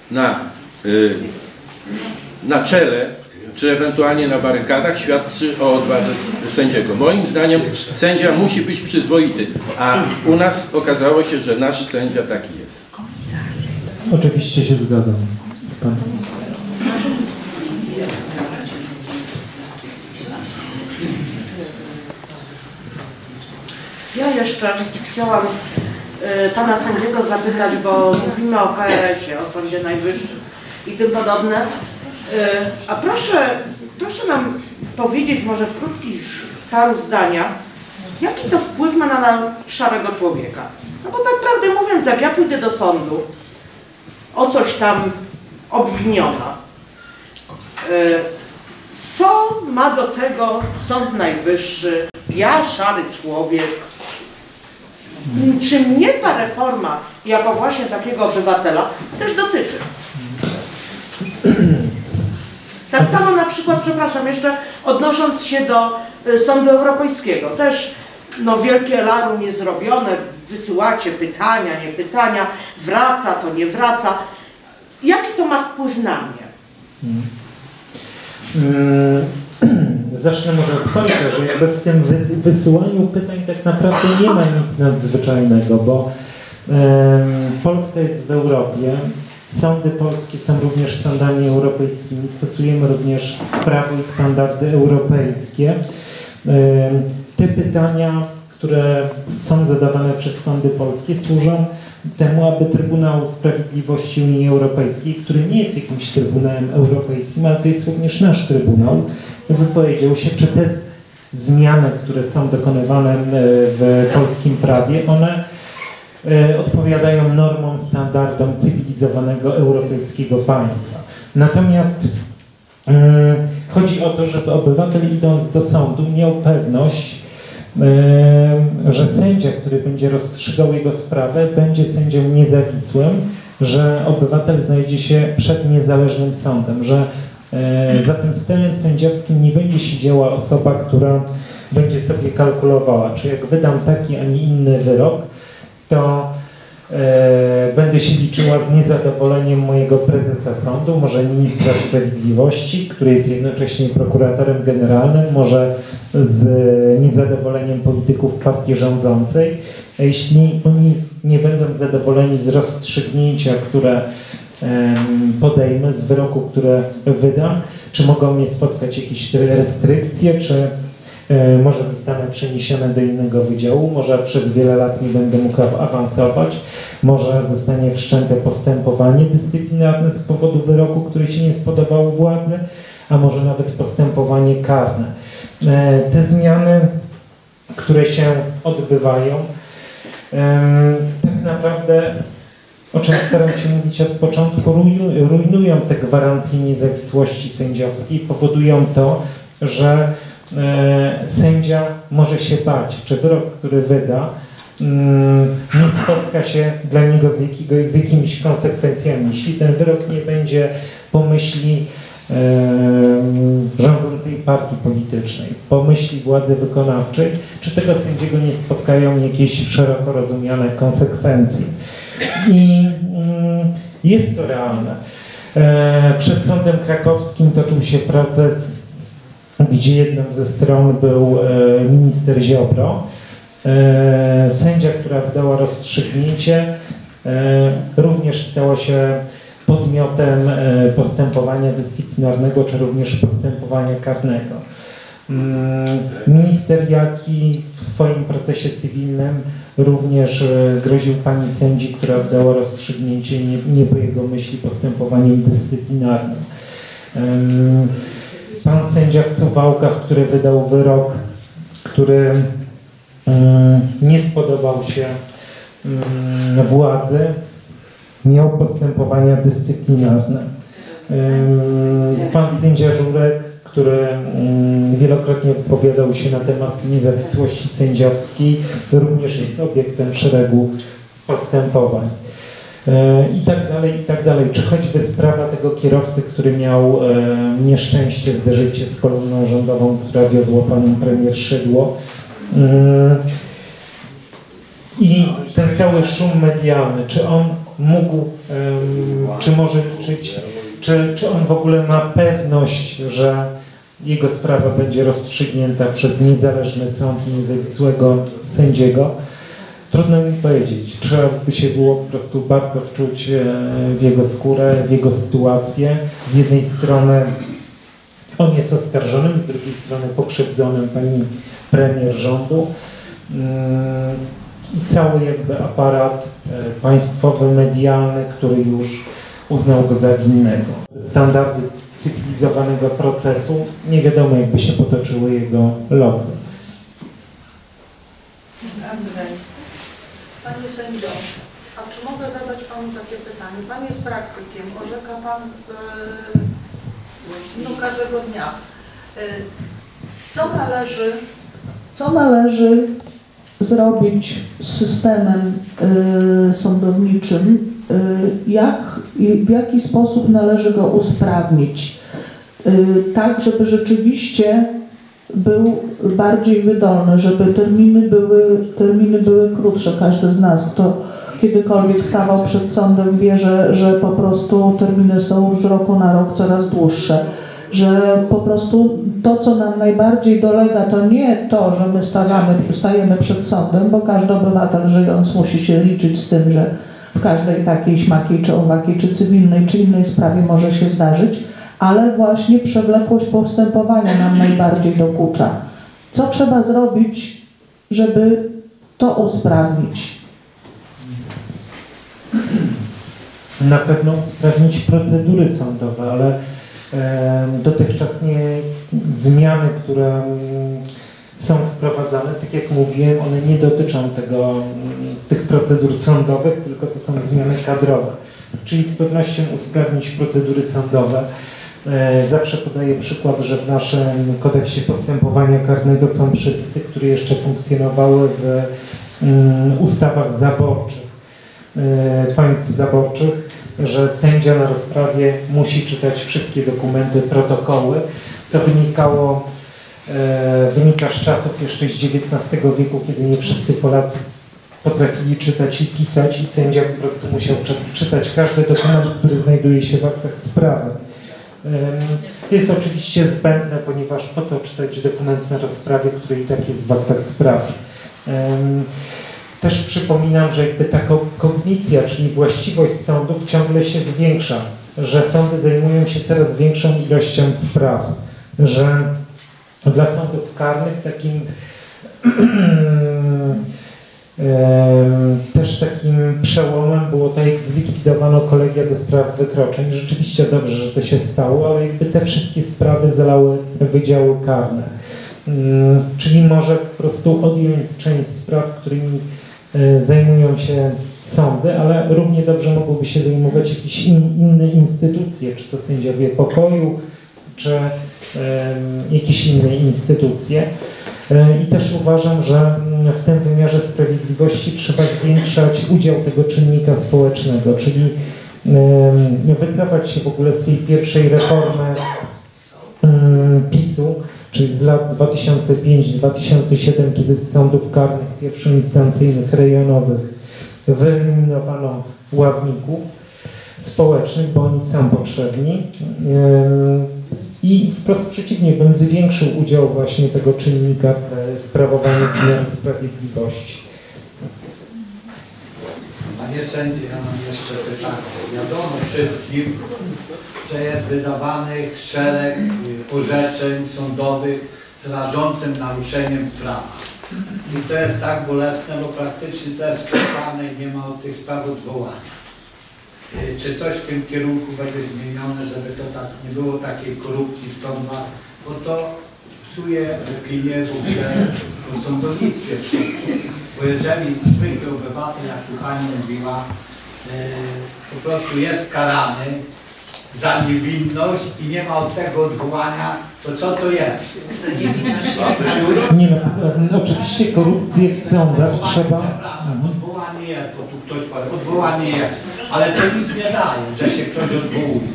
na czele, czy ewentualnie na barykadach świadczy o odwadze sędziego. Moim zdaniem sędzia musi być przyzwoity, a u nas okazało się, że nasz sędzia taki jest. Oczywiście się zgadzam z Panem. Ja jeszcze chciałam Pana sędziego zapytać, bo mówimy o KRS-ie, o Sądzie Najwyższym i tym podobne. A proszę nam powiedzieć może w krótkich paru zdaniach, jaki to wpływ ma na szarego człowieka. No bo tak prawdę mówiąc, jak ja pójdę do sądu o coś tam, obwiniona. Co ma do tego Sąd Najwyższy, ja, szary człowiek? Czy mnie ta reforma, jako właśnie takiego obywatela, też dotyczy? Tak samo na przykład, przepraszam, jeszcze odnosząc się do Sądu Europejskiego, też no, wielkie larum jest zrobione, wysyłacie pytania, nie pytania, wraca to, nie wraca. Jaki to ma wpływ na mnie? Zacznę może od końca, że jakby w tym wysyłaniu pytań tak naprawdę nie ma nic nadzwyczajnego, bo Polska jest w Europie, sądy polskie są również sądami europejskimi, stosujemy również prawo i standardy europejskie. Te pytania, które są zadawane przez sądy polskie, służą temu, aby Trybunał Sprawiedliwości Unii Europejskiej, który nie jest jakimś Trybunałem Europejskim, ale to jest również nasz Trybunał, wypowiedział się, czy te zmiany, które są dokonywane w polskim prawie, one odpowiadają normom, standardom cywilizowanego europejskiego państwa. Natomiast chodzi o to, żeby obywatel, idąc do sądu, miał pewność, że sędzia, który będzie rozstrzygał jego sprawę, będzie sędzią niezawisłym, że obywatel znajdzie się przed niezależnym sądem, że za tym stołem sędziowskim nie będzie siedziała osoba, która będzie sobie kalkulowała, czy jak wydam taki, a nie inny wyrok, to będę się liczyła z niezadowoleniem mojego prezesa sądu, może ministra sprawiedliwości, który jest jednocześnie prokuratorem generalnym, może z niezadowoleniem polityków partii rządzącej. A jeśli oni nie będą zadowoleni z rozstrzygnięcia, które podejmę, z wyroku, które wydam, czy mogą mnie spotkać jakieś restrykcje, czy może zostanę przeniesiony do innego wydziału, może przez wiele lat nie będę mógł awansować, może zostanie wszczęte postępowanie dyscyplinarne z powodu wyroku, który się nie spodobał władzy, a może nawet postępowanie karne. Te zmiany, które się odbywają, tak naprawdę, o czym staram się mówić od początku, rujnują te gwarancje niezawisłości sędziowskiej, powodują to, że sędzia może się bać, czy wyrok, który wyda, nie spotka się dla niego z jakimiś konsekwencjami. Jeśli ten wyrok nie będzie po myśli rządzącej partii politycznej, po myśli władzy wykonawczej, czy tego sędziego nie spotkają jakieś szeroko rozumiane konsekwencje. I jest to realne. Przed sądem krakowskim toczył się proces, gdzie jedną ze stron był minister Ziobro. Sędzia, która wydała rozstrzygnięcie, również stała się podmiotem postępowania dyscyplinarnego, czy również postępowania karnego. Minister Jaki w swoim procesie cywilnym również groził pani sędzi, która wydała rozstrzygnięcie, nie po jego myśli, postępowaniem dyscyplinarnym. Pan sędzia w Suwałkach, który wydał wyrok, który nie spodobał się władzy, miał postępowania dyscyplinarne. Pan sędzia Żurek, który wielokrotnie wypowiadał się na temat niezawisłości sędziowskiej, również jest obiektem szeregu postępowań. I tak dalej, i tak dalej. Czy choćby sprawa tego kierowcy, który miał nieszczęście zderzyć się z kolumną rządową, która wiozła panią premier Szydło. I ten cały szum medialny, czy on mógł, czy może liczyć, czy on w ogóle ma pewność, że jego sprawa będzie rozstrzygnięta przez niezależny sąd i niezawisłego sędziego? Trudno mi powiedzieć. Trzeba by się było po prostu bardzo wczuć w jego skórę, w jego sytuację. Z jednej strony on jest oskarżonym, z drugiej strony pokrzywdzonym pani premier rządu. I cały jakby aparat państwowy, medialny, który już uznał go za winnego. Standardy cywilizowanego procesu, nie wiadomo jakby się potoczyły jego losy. Panie sędzio, A czy mogę zadać Panu takie pytanie? Pan jest praktykiem, orzeka Pan no, każdego dnia. Co należy zrobić z systemem sądowniczym? Jak i w jaki sposób należy go usprawnić? Tak, żeby rzeczywiście był bardziej wydolny, żeby terminy były krótsze. Każdy z nas, kto kiedykolwiek stawał przed sądem, wie, że po prostu terminy są z roku na rok coraz dłuższe. Że po prostu to, co nam najbardziej dolega, to nie to, że my stajemy przed sądem, bo każdy obywatel żyjąc musi się liczyć z tym, że w każdej takiej śmakiej, czy owakiej, czy cywilnej, czy innej sprawie może się zdarzyć, ale właśnie przewlekłość postępowania nam najbardziej dokucza. Co trzeba zrobić, żeby to usprawnić? Na pewno usprawnić procedury sądowe, ale dotychczas zmiany, które są wprowadzane, tak jak mówiłem, one nie dotyczą tych procedur sądowych, tylko to są zmiany kadrowe. Czyli z pewnością usprawnić procedury sądowe. Zawsze podaję przykład, że w naszym kodeksie postępowania karnego są przepisy, które jeszcze funkcjonowały w ustawach zaborczych, państw zaborczych, że sędzia na rozprawie musi czytać wszystkie dokumenty, protokoły. To wynika z czasów jeszcze z XIX wieku, kiedy nie wszyscy Polacy potrafili czytać i pisać i sędzia po prostu musiał czytać każdy dokument, który znajduje się w aktach sprawy. To jest oczywiście zbędne, ponieważ po co czytać dokument na rozprawie, który i tak jest w aktach sprawy. Też przypominam, że jakby ta kognicja, czyli właściwość sądów ciągle się zwiększa, że sądy zajmują się coraz większą ilością spraw, że dla sądów karnych takim też takim przełomem było to, jak zlikwidowano kolegia do spraw wykroczeń. Rzeczywiście dobrze, że to się stało, ale jakby te wszystkie sprawy zalały wydziały karne. Czyli może po prostu odjąć część spraw, którymi zajmują się sądy, ale równie dobrze mogłyby się zajmować jakieś inne instytucje, czy to sędziowie pokoju, czy jakieś inne instytucje. I też uważam, że w tym wymiarze sprawiedliwości trzeba zwiększać udział tego czynnika społecznego, czyli wycofać się w ogóle z tej pierwszej reformy PiS-u, czyli z lat 2005-2007, kiedy z sądów karnych pierwszoinstancyjnych, rejonowych wyeliminowano ławników społecznych, bo oni są potrzebni. I wprost przeciwnie, bym zwiększył udział właśnie tego czynnika w sprawowaniu wymiaru sprawiedliwości. Panie sędzio, ja mam jeszcze pytanie. Wiadomo wszystkim, że jest wydawanych szereg orzeczeń sądowych z rażącym naruszeniem prawa. I to jest tak bolesne, bo praktycznie to jest sklepane i nie ma od tych spraw odwołania. Czy coś w tym kierunku będzie zmienione, żeby to tak nie było takiej korupcji w sądach, bo to psuje opinię w ogóle o sądownictwie. Bo jeżeli zwykły obywatel, jak tu Pani mówiła, po prostu jest karany za niewinność i nie ma od tego odwołania, to co to jest? Nie no, oczywiście korupcję w sądach trzeba... Odwołanie jest, bo tu ktoś powie, odwołanie jest, ale to nic nie daje, że się ktoś odwołuje.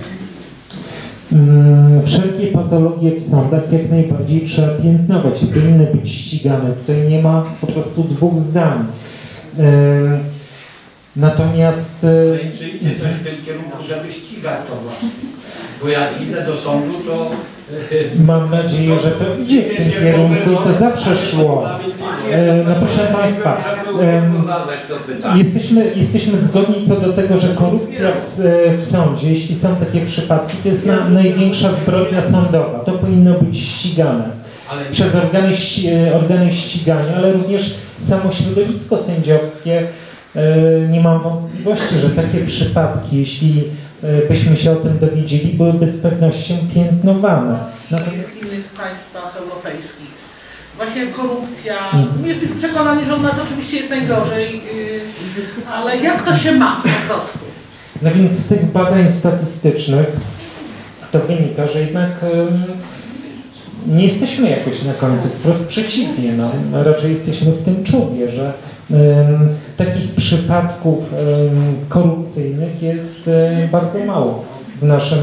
Wszelkie patologie w sądach jak najbardziej trzeba piętnować i powinny być ścigane. Tutaj nie ma po prostu dwóch zdań. Natomiast... Czy idzie coś w tym kierunku, żeby ścigać to właśnie? Bo jak idę do sądu, to... Mam nadzieję, że to idzie w tym kierunku i to zawsze szło. No proszę Państwa, jesteśmy zgodni co do tego, że korupcja w sądzie, jeśli są takie przypadki, to jest największa zbrodnia sądowa. To powinno być ścigane przez organy ścigania, ale również samo środowisko sędziowskie. Nie mam wątpliwości, że takie przypadki, jeśli byśmy się o tym dowiedzieli, byłyby z pewnością piętnowane. W innych państwach europejskich. właśnie korupcja. Jesteśmy przekonani, że u nas oczywiście jest najgorzej, ale jak to się ma po prostu? No więc z tych badań statystycznych to wynika, że jednak nie jesteśmy jakoś na końcu, wprost przeciwnie, no, raczej jesteśmy w tym czubie, że takich przypadków korupcyjnych jest bardzo mało w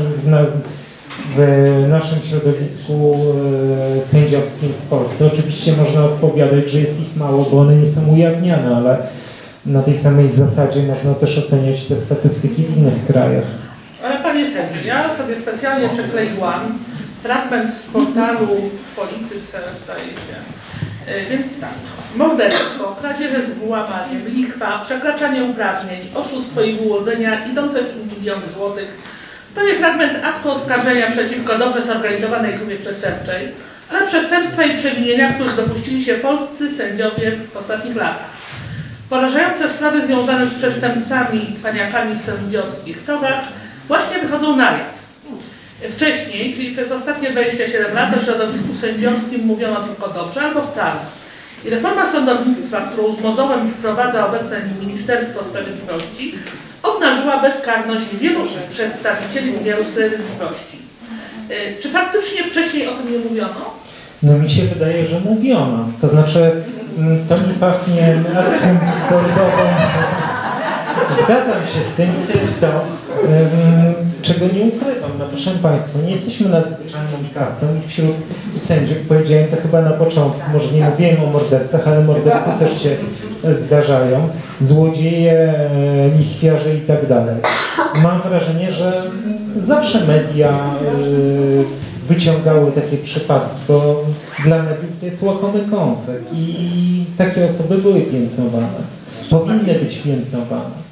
naszym środowisku sędziowskim w Polsce. Oczywiście można odpowiadać, że jest ich mało, bo one nie są ujawniane, ale na tej samej zasadzie można też oceniać te statystyki w innych krajach. Ale panie sędzio, ja sobie specjalnie przekleiłam fragment z portalu w Polityce, zdaje się. Więc tak, morderstwo, kradzieże z włamaniem, lichwa, przekraczanie uprawnień, oszustwo i wyłudzenia idące w miliony złotych. To nie fragment aktu oskarżenia przeciwko dobrze zorganizowanej grupie przestępczej, ale przestępstwa i przewinienia, których dopuścili się polscy sędziowie w ostatnich latach. Porażające sprawy związane z przestępcami i cwaniakami w sędziowskich togach właśnie wychodzą na jaw. Wcześniej, czyli przez ostatnie 27 lat, o środowisku sędziowskim mówiono tylko dobrze albo wcale. I reforma sądownictwa, którą z mozolem wprowadza obecne Ministerstwo Sprawiedliwości, obnażyła bezkarność wielu przedstawicieli wymiaru sprawiedliwości. Czy faktycznie wcześniej o tym nie mówiono? No mi się wydaje, że mówiono. To znaczy, to mi pachnie akcją bordową. Zgadzam się z tym, to jest to, czego nie ukrywam. No proszę Państwa, nie jesteśmy nadzwyczajną kastą i wśród sędziów, powiedziałem to chyba na początku, może nie mówiłem o mordercach, ale mordercy też się zdarzają, złodzieje, lichwiarze i tak dalej. Mam wrażenie, że zawsze media wyciągały takie przypadki, bo dla mediów to jest łakomy kąsek i takie osoby były piętnowane. Powinny być piętnowane.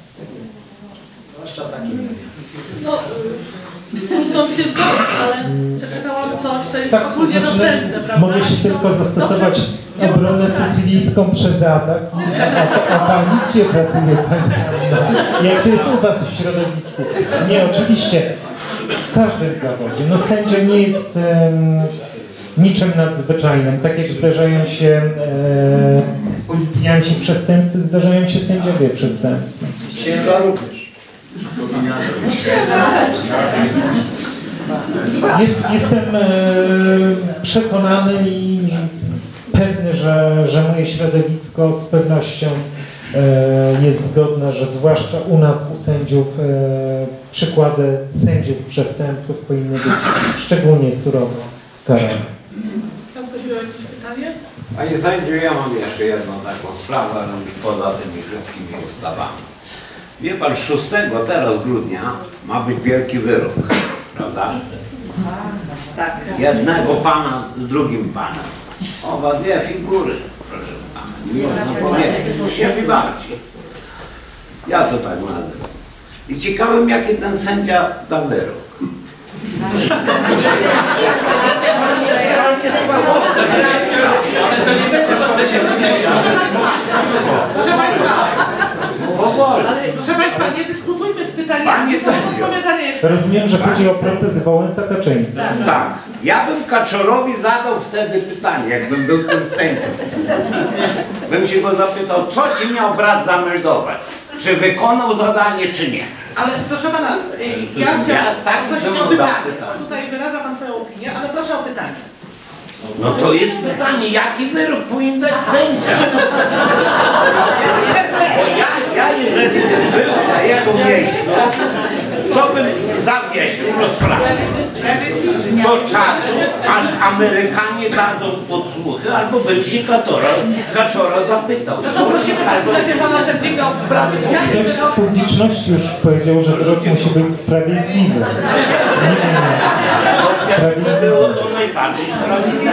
No, trudno mi się zgodzić, ale przeczytałam coś, co jest ogólnie dostępne, prawda? Mogę się tylko zastosować obronę sycylijską przez atak. A Pani gdzie pracuje Pani? Jak to jest u Was w środowisku? Nie, oczywiście w każdym zawodzie. No sędzia nie jest niczym nadzwyczajnym. Tak jak zdarzają się policjanci przestępcy, zdarzają się sędziowie przestępcy. Księga również. Jestem przekonany i pewny, że moje środowisko z pewnością jest zgodne, że zwłaszcza u nas, u sędziów, przykłady sędziów przestępców powinny być szczególnie surowo karane. Tam ktoś miał jakieś pytanie? Panie sędziu, ja mam jeszcze jedną taką sprawę, ale już poza tymi wszystkimi ustawami. Wie pan, 6 teraz grudnia ma być wielki wyrok, prawda? Tak. Jednego pana z drugim panem. Oba dwie figury, proszę pana. Nie można powiedzieć, się wybarci. Ja to tak nazywam. I ciekawym, jaki ten sędzia da wyrok. Proszę Państwa, nie dyskutujmy z pytaniami. Panie sędzio. Rozumiem, że chodzi o proces Wałęsa-Kaczyński. Tak. Ja bym Kaczorowi zadał wtedy pytanie, jakbym był tym sędzią. Bym się go zapytał, co ci miał brat zameldować? Czy wykonał zadanie, czy nie? Ale proszę Pana, ja chciałam prosić o pytanie. Tutaj wyraża Pan swoją opinię, ale proszę o pytanie. No to jest pytanie, jaki wyrok powinien dać sędzia? Bo ja jeżeli bym był na jego miejscu, to bym zawiesił rozprawę. Do czasu, aż Amerykanie dadzą podsłuchy, albo bym się Kaczora zapytał. No to prosimy Pana sędziego o pracy. Ktoś z publiczności już powiedział, że wyrok musi być sprawiedliwy. Nie było to najbardziej sprawiedliwe.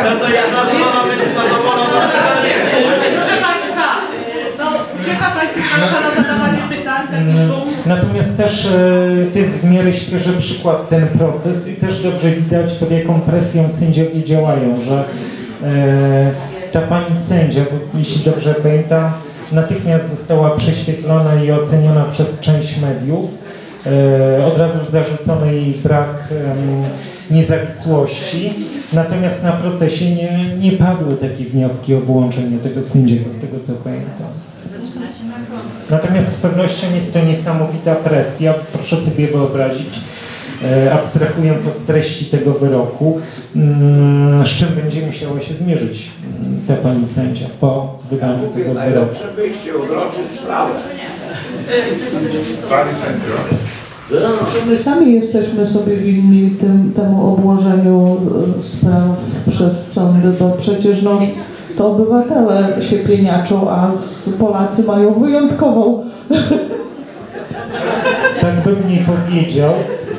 Proszę Państwa, no, ucieka Państwu szansa na zadawanie pytań, taki szum. Natomiast też to jest w miarę świeży przykład ten proces i też dobrze widać, pod jaką presją sędziowie działają, że ta pani sędzia, bo jeśli dobrze pamiętam, natychmiast została prześwietlona i oceniona przez część mediów. Od razu zarzucono jej brak niezawisłości, natomiast na procesie nie padły takie wnioski o wyłączenie tego sędziego, z tego co pamiętam. Natomiast z pewnością jest to niesamowita presja, proszę sobie wyobrazić, abstrahując od treści tego wyroku, z czym będzie musiała się zmierzyć ta pani sędzia po wydaniu tego wyroku. Najlepsze wyjście, odroczyć sprawę. Pani sędzio. My sami jesteśmy sobie winni temu obłożeniu spraw przez sądy, bo przecież to obywatele się pieniaczą, a Polacy mają wyjątkową. Tak bym nie powiedział.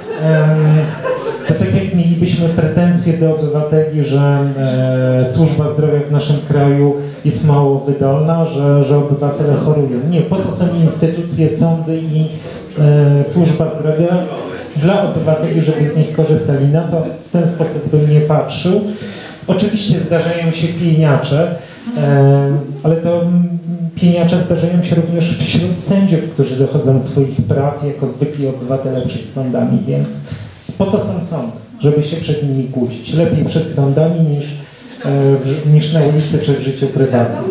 To tak jak mielibyśmy pretensje do obywateli, że służba zdrowia w naszym kraju jest mało wydolna, że obywatele chorują. Nie, po to są instytucje, sądy i służba zdrowia dla obywateli, żeby z nich korzystali. Na to w ten sposób bym nie patrzył. Oczywiście zdarzają się pieniacze, ale to pieniacze zdarzają się również wśród sędziów, którzy dochodzą swoich praw jako zwykli obywatele przed sądami, więc po to są sądy, żeby się przed nimi kłócić. Lepiej przed sądami niż na ulicy czy w życiu prywatnym.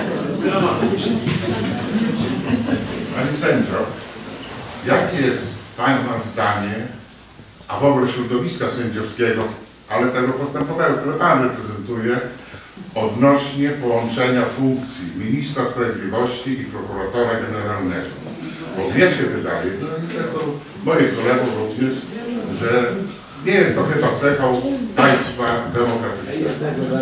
Pani sędzio, jakie jest Pana zdanie, a w ogóle środowiska sędziowskiego, ale tego postępowego, które Pan reprezentuje, odnośnie połączenia funkcji ministra sprawiedliwości i prokuratora generalnego? Bo mnie się wydaje, to moich kolegów również, że nie jest to chyba cechą państwa demokratycznego.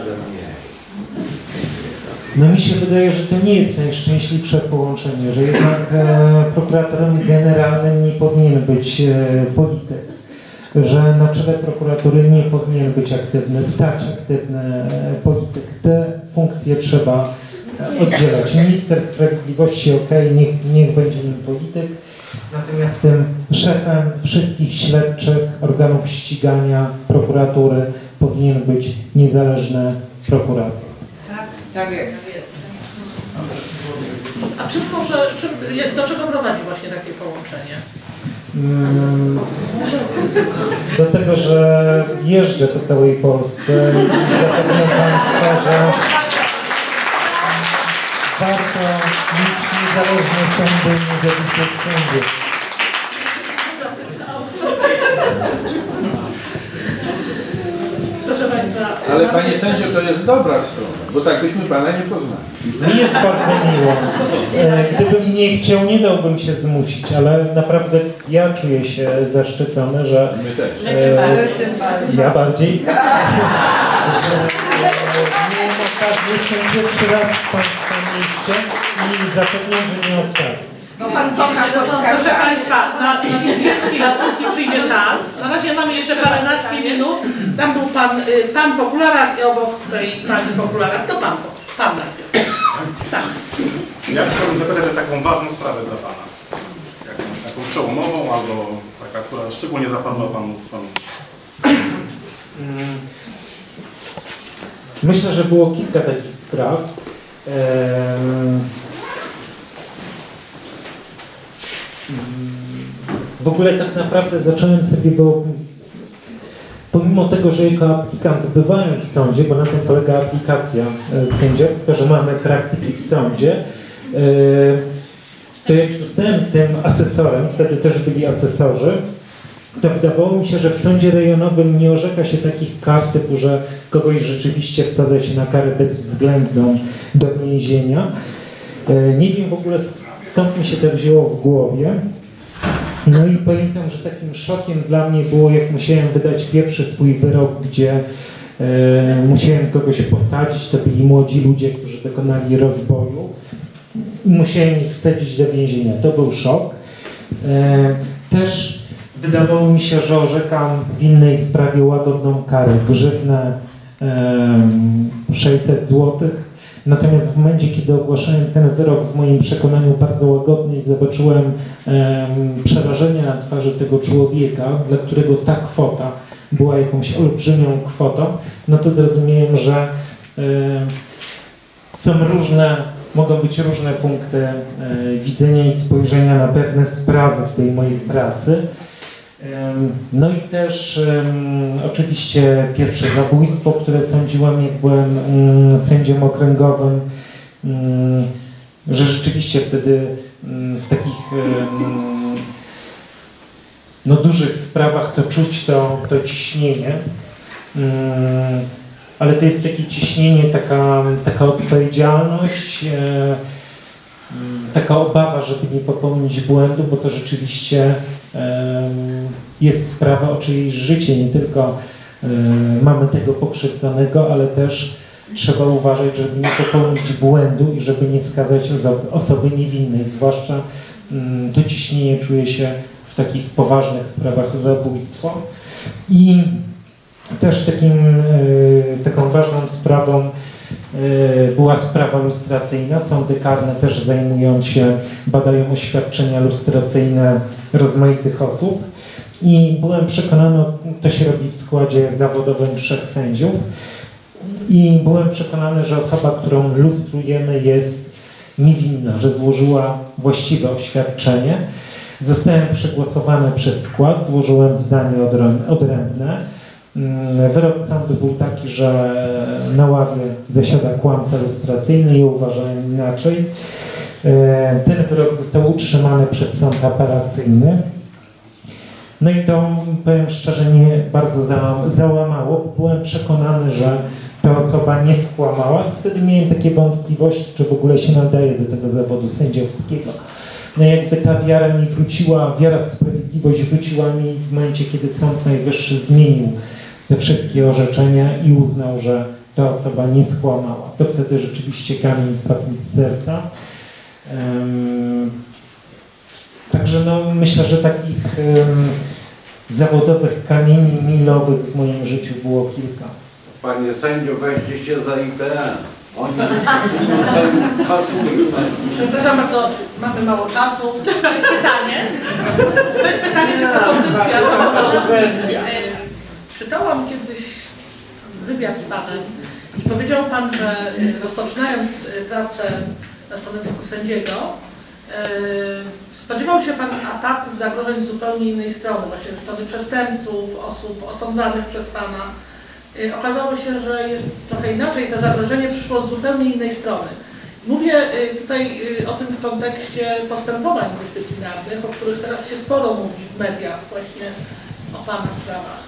No mi się wydaje, że to nie jest najszczęśliwsze połączenie, że jednak prokuratorem generalnym nie powinien być polityk, że na czele prokuratury nie powinien być aktywny, polityk. Te funkcje trzeba oddzielać. Minister sprawiedliwości, niech będzie nim polityk, natomiast tym szefem wszystkich śledczych organów ścigania prokuratury powinien być niezależny prokurator. Tak jest. A do czego prowadzi właśnie takie połączenie? Do tego, że jeżdżę po całej Polsce i zapewniam Państwa, że warto mieć niezależne sądy i niezawisłych sędziów. Proszę Państwa. Ale Panie sędzio, to jest dobra strona, bo tak byśmy Pana nie poznali. Mi jest bardzo miło. Gdybym nie chciał, nie dałbym się zmusić, ale naprawdę ja czuję się zaszczycony, że... My też. Ja bardziej. Miałem okazję, jestem pierwszy raz w Państwa mieście i zapewniam, że nie ostatni. Proszę Państwa, na chwilę, póki przyjdzie czas. Na razie mamy jeszcze paręnaście minut. Tam był pan w okularach i obok tej pani w okularach. To pan najpierw. Tak. Ja chciałbym zapytać o taką ważną sprawę dla Pana. Jakąś taką przełomową albo taka, która szczególnie zapadła Panu w pamięci. Myślę, że było kilka takich spraw. W ogóle tak naprawdę zacząłem sobie pomimo tego, że jako aplikant bywałem w sądzie, bo na tym polega aplikacja sędziowska, że mamy praktyki w sądzie, to jak zostałem tym asesorem, wtedy też byli asesorzy, to wydawało mi się, że w sądzie rejonowym nie orzeka się takich kar typu, że kogoś rzeczywiście wsadza się na karę bezwzględną do więzienia. Nie wiem w ogóle skąd mi się to wzięło w głowie. No i pamiętam, że takim szokiem dla mnie było, jak musiałem wydać pierwszy swój wyrok, gdzie musiałem kogoś posadzić, to byli młodzi ludzie, którzy dokonali rozboju i musiałem ich wsadzić do więzienia. To był szok. Też wydawało mi się, że orzekam w innej sprawie łagodną karę, grzywnę 600 zł. Natomiast w momencie, kiedy ogłaszałem ten wyrok, w moim przekonaniu bardzo łagodny i zobaczyłem przerażenie na twarzy tego człowieka, dla którego ta kwota była jakąś olbrzymią kwotą, no to zrozumiałem, że mogą być różne punkty widzenia i spojrzenia na pewne sprawy w tej mojej pracy. No i też oczywiście pierwsze zabójstwo, które sądziłem, jak byłem sędzią okręgowym, że rzeczywiście wtedy w takich no, dużych sprawach to czuć to ciśnienie, ale to jest takie ciśnienie, taka odpowiedzialność, taka obawa, żeby nie popełnić błędu, bo to rzeczywiście jest sprawa o czyjeś życie, nie tylko mamy tego pokrzywdzonego, ale też trzeba uważać, żeby nie popełnić błędu i żeby nie skazać osoby niewinnej, zwłaszcza to ciśnienie czuje się w takich poważnych sprawach o zabójstwo. I też taką ważną sprawą była sprawa lustracyjna. Sądy karne też zajmują się, badają oświadczenia lustracyjne rozmaitych osób i byłem przekonany, to się robi w składzie zawodowym 3 sędziów i byłem przekonany, że osoba, którą lustrujemy, jest niewinna, że złożyła właściwe oświadczenie. Zostałem przegłosowany przez skład, złożyłem zdanie odrębne. Wyrok sądu był taki, że na ławie zasiada kłamca lustracyjny i uważałem inaczej. Ten wyrok został utrzymany przez sąd apelacyjny. No i to, powiem szczerze, mnie bardzo załamało. Byłem przekonany, że ta osoba nie skłamała. Wtedy miałem takie wątpliwości, czy w ogóle się nadaje do tego zawodu sędziowskiego. No jakby ta wiara mi wróciła, wiara w sprawiedliwość wróciła mi w momencie, kiedy Sąd Najwyższy zmienił te wszystkie orzeczenia i uznał, że ta osoba nie skłamała. To wtedy rzeczywiście kamień spadł mi z serca. Także no, myślę, że takich zawodowych kamieni milowych w moim życiu było kilka. Panie sędzio, weźcie się za IPN. Oni kasują. Przepraszam bardzo, mamy mało czasu. To jest pytanie. To jest pytanie, czy propozycja zawodowa. Czytałam kiedyś wywiad z Panem i powiedział Pan, że rozpoczynając pracę na stanowisku sędziego, spodziewał się Pan ataków, zagrożeń z zupełnie innej strony, właśnie ze strony przestępców, osób osądzanych przez Pana. Okazało się, że jest trochę inaczej, to zagrożenie przyszło z zupełnie innej strony. Mówię tutaj o tym w kontekście postępowań dyscyplinarnych, o których teraz się sporo mówi w mediach, właśnie o Pana sprawach.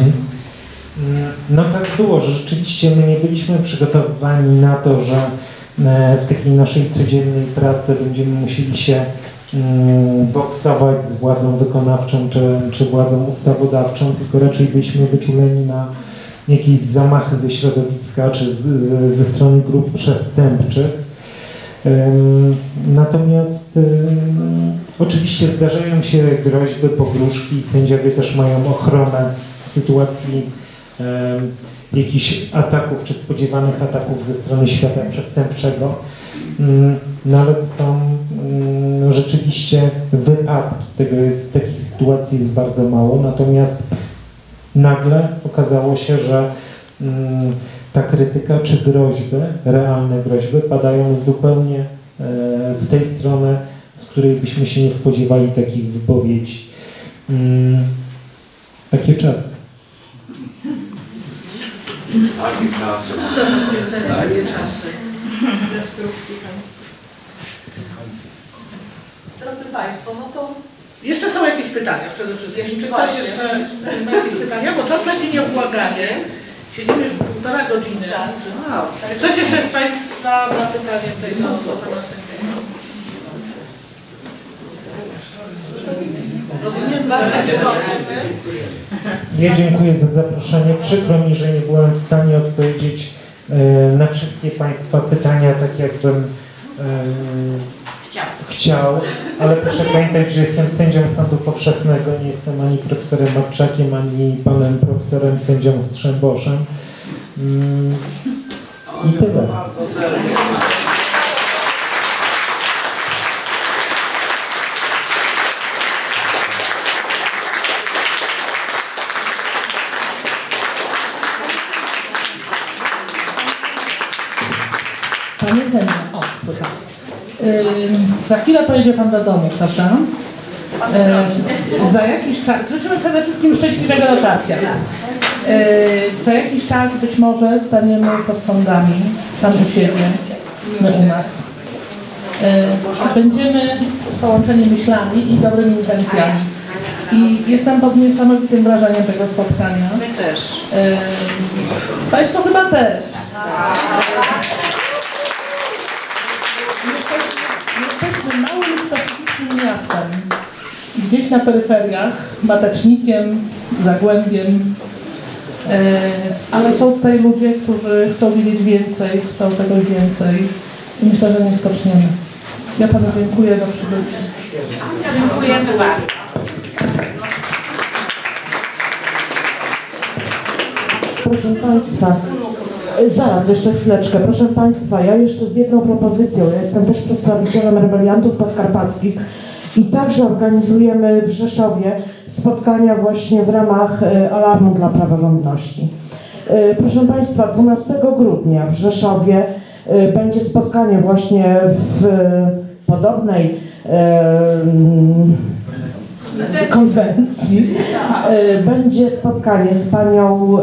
No tak było, że rzeczywiście my nie byliśmy przygotowani na to, że w takiej naszej codziennej pracy będziemy musieli się boksować z władzą wykonawczą czy władzą ustawodawczą, tylko raczej byliśmy wyczuleni na jakieś zamachy ze środowiska czy ze strony grup przestępczych. Natomiast oczywiście zdarzają się groźby, pogróżki, sędziowie też mają ochronę w sytuacji jakichś ataków czy spodziewanych ataków ze strony świata przestępczego. No ale to są rzeczywiście wypadki, takich sytuacji jest bardzo mało, natomiast nagle okazało się, że ta krytyka czy groźby, realne groźby padają zupełnie z tej strony, z której byśmy się nie spodziewali takich wypowiedzi. Takie czasy. Takie czasy. To stwierdzenie, takie czasy. Drodzy Państwo, no to jeszcze są jakieś pytania przede wszystkim. Czy ktoś jeszcze ma jakieś pytania? Bo czas leci nieubłaganie. Siedzimy już 1,5 godziny. Czy ktoś jeszcze z Państwa ma pytanie do Pana sędziego? Rozumiem, Ja dziękuję za zaproszenie. Przykro mi, że nie byłem w stanie odpowiedzieć na wszystkie Państwa pytania tak, jakbym chciał, ale proszę pamiętać, że jestem sędzią Sądu Powszechnego, nie jestem ani profesorem Marczakiem, ani panem profesorem sędzią Strzemboszem. I tyle. Panie sędzio, o, słuchaj. Za chwilę pojedzie Pan do domu, prawda? Za jakiś czas, życzymy przede wszystkim szczęśliwego dotarcia. Za jakiś czas być może staniemy pod sądami, tam u siebie, my u nas. Będziemy połączeni myślami i dobrymi intencjami. I jestem pod niesamowitym wrażeniem tego spotkania. My też. Państwo chyba też. Jesteśmy małym, specyficznym miastem. Gdzieś na peryferiach, Matecznikiem, Zagłębiem. Ale są tutaj ludzie, którzy chcą wiedzieć więcej, chcą tego więcej. I myślę, że nie skoczniemy. Ja Panu dziękuję za przybycie. Dziękujemy bardzo. Proszę Państwa, zaraz, jeszcze chwileczkę. Proszę Państwa, ja jeszcze z jedną propozycją. Ja jestem też przedstawicielem rebeliantów podkarpackich i także organizujemy w Rzeszowie spotkania właśnie w ramach Alarmu dla Praworządności. Proszę Państwa, 12 grudnia w Rzeszowie będzie spotkanie właśnie w podobnej konwencji. Będzie spotkanie z panią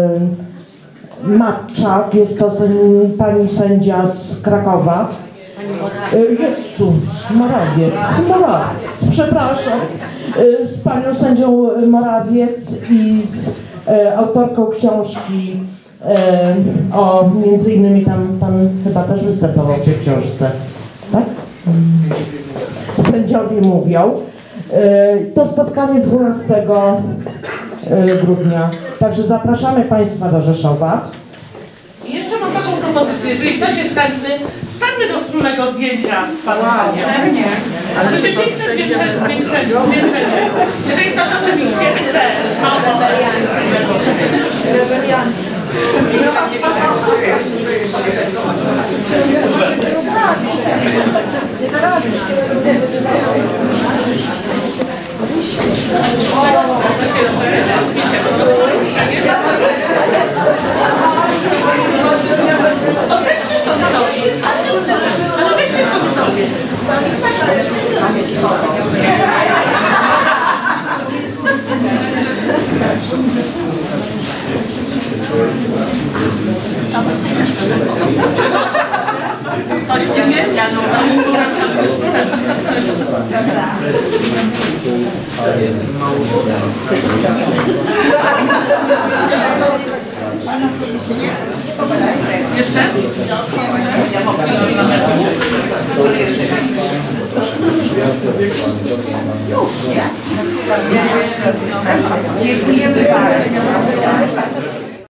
Matczak, jest to pani sędzia z Krakowa. Jest tu, Morawiec, przepraszam. Z panią sędzią Morawiec i z autorką książki o, między innymi tam pan chyba też występował w tej książce, tak? Sędziowie mówią. To spotkanie 12 grudnia, także zapraszamy Państwa do Rzeszowa. I jeszcze mam taką propozycję, jeżeli ktoś jest chętny, stańmy do wspólnego zdjęcia z panem sędzią. Ale to piękne zdjęcie. Jeżeli ktoś oczywiście chce, coś w tym jest? Jeszcze? Dziękujemy bardzo.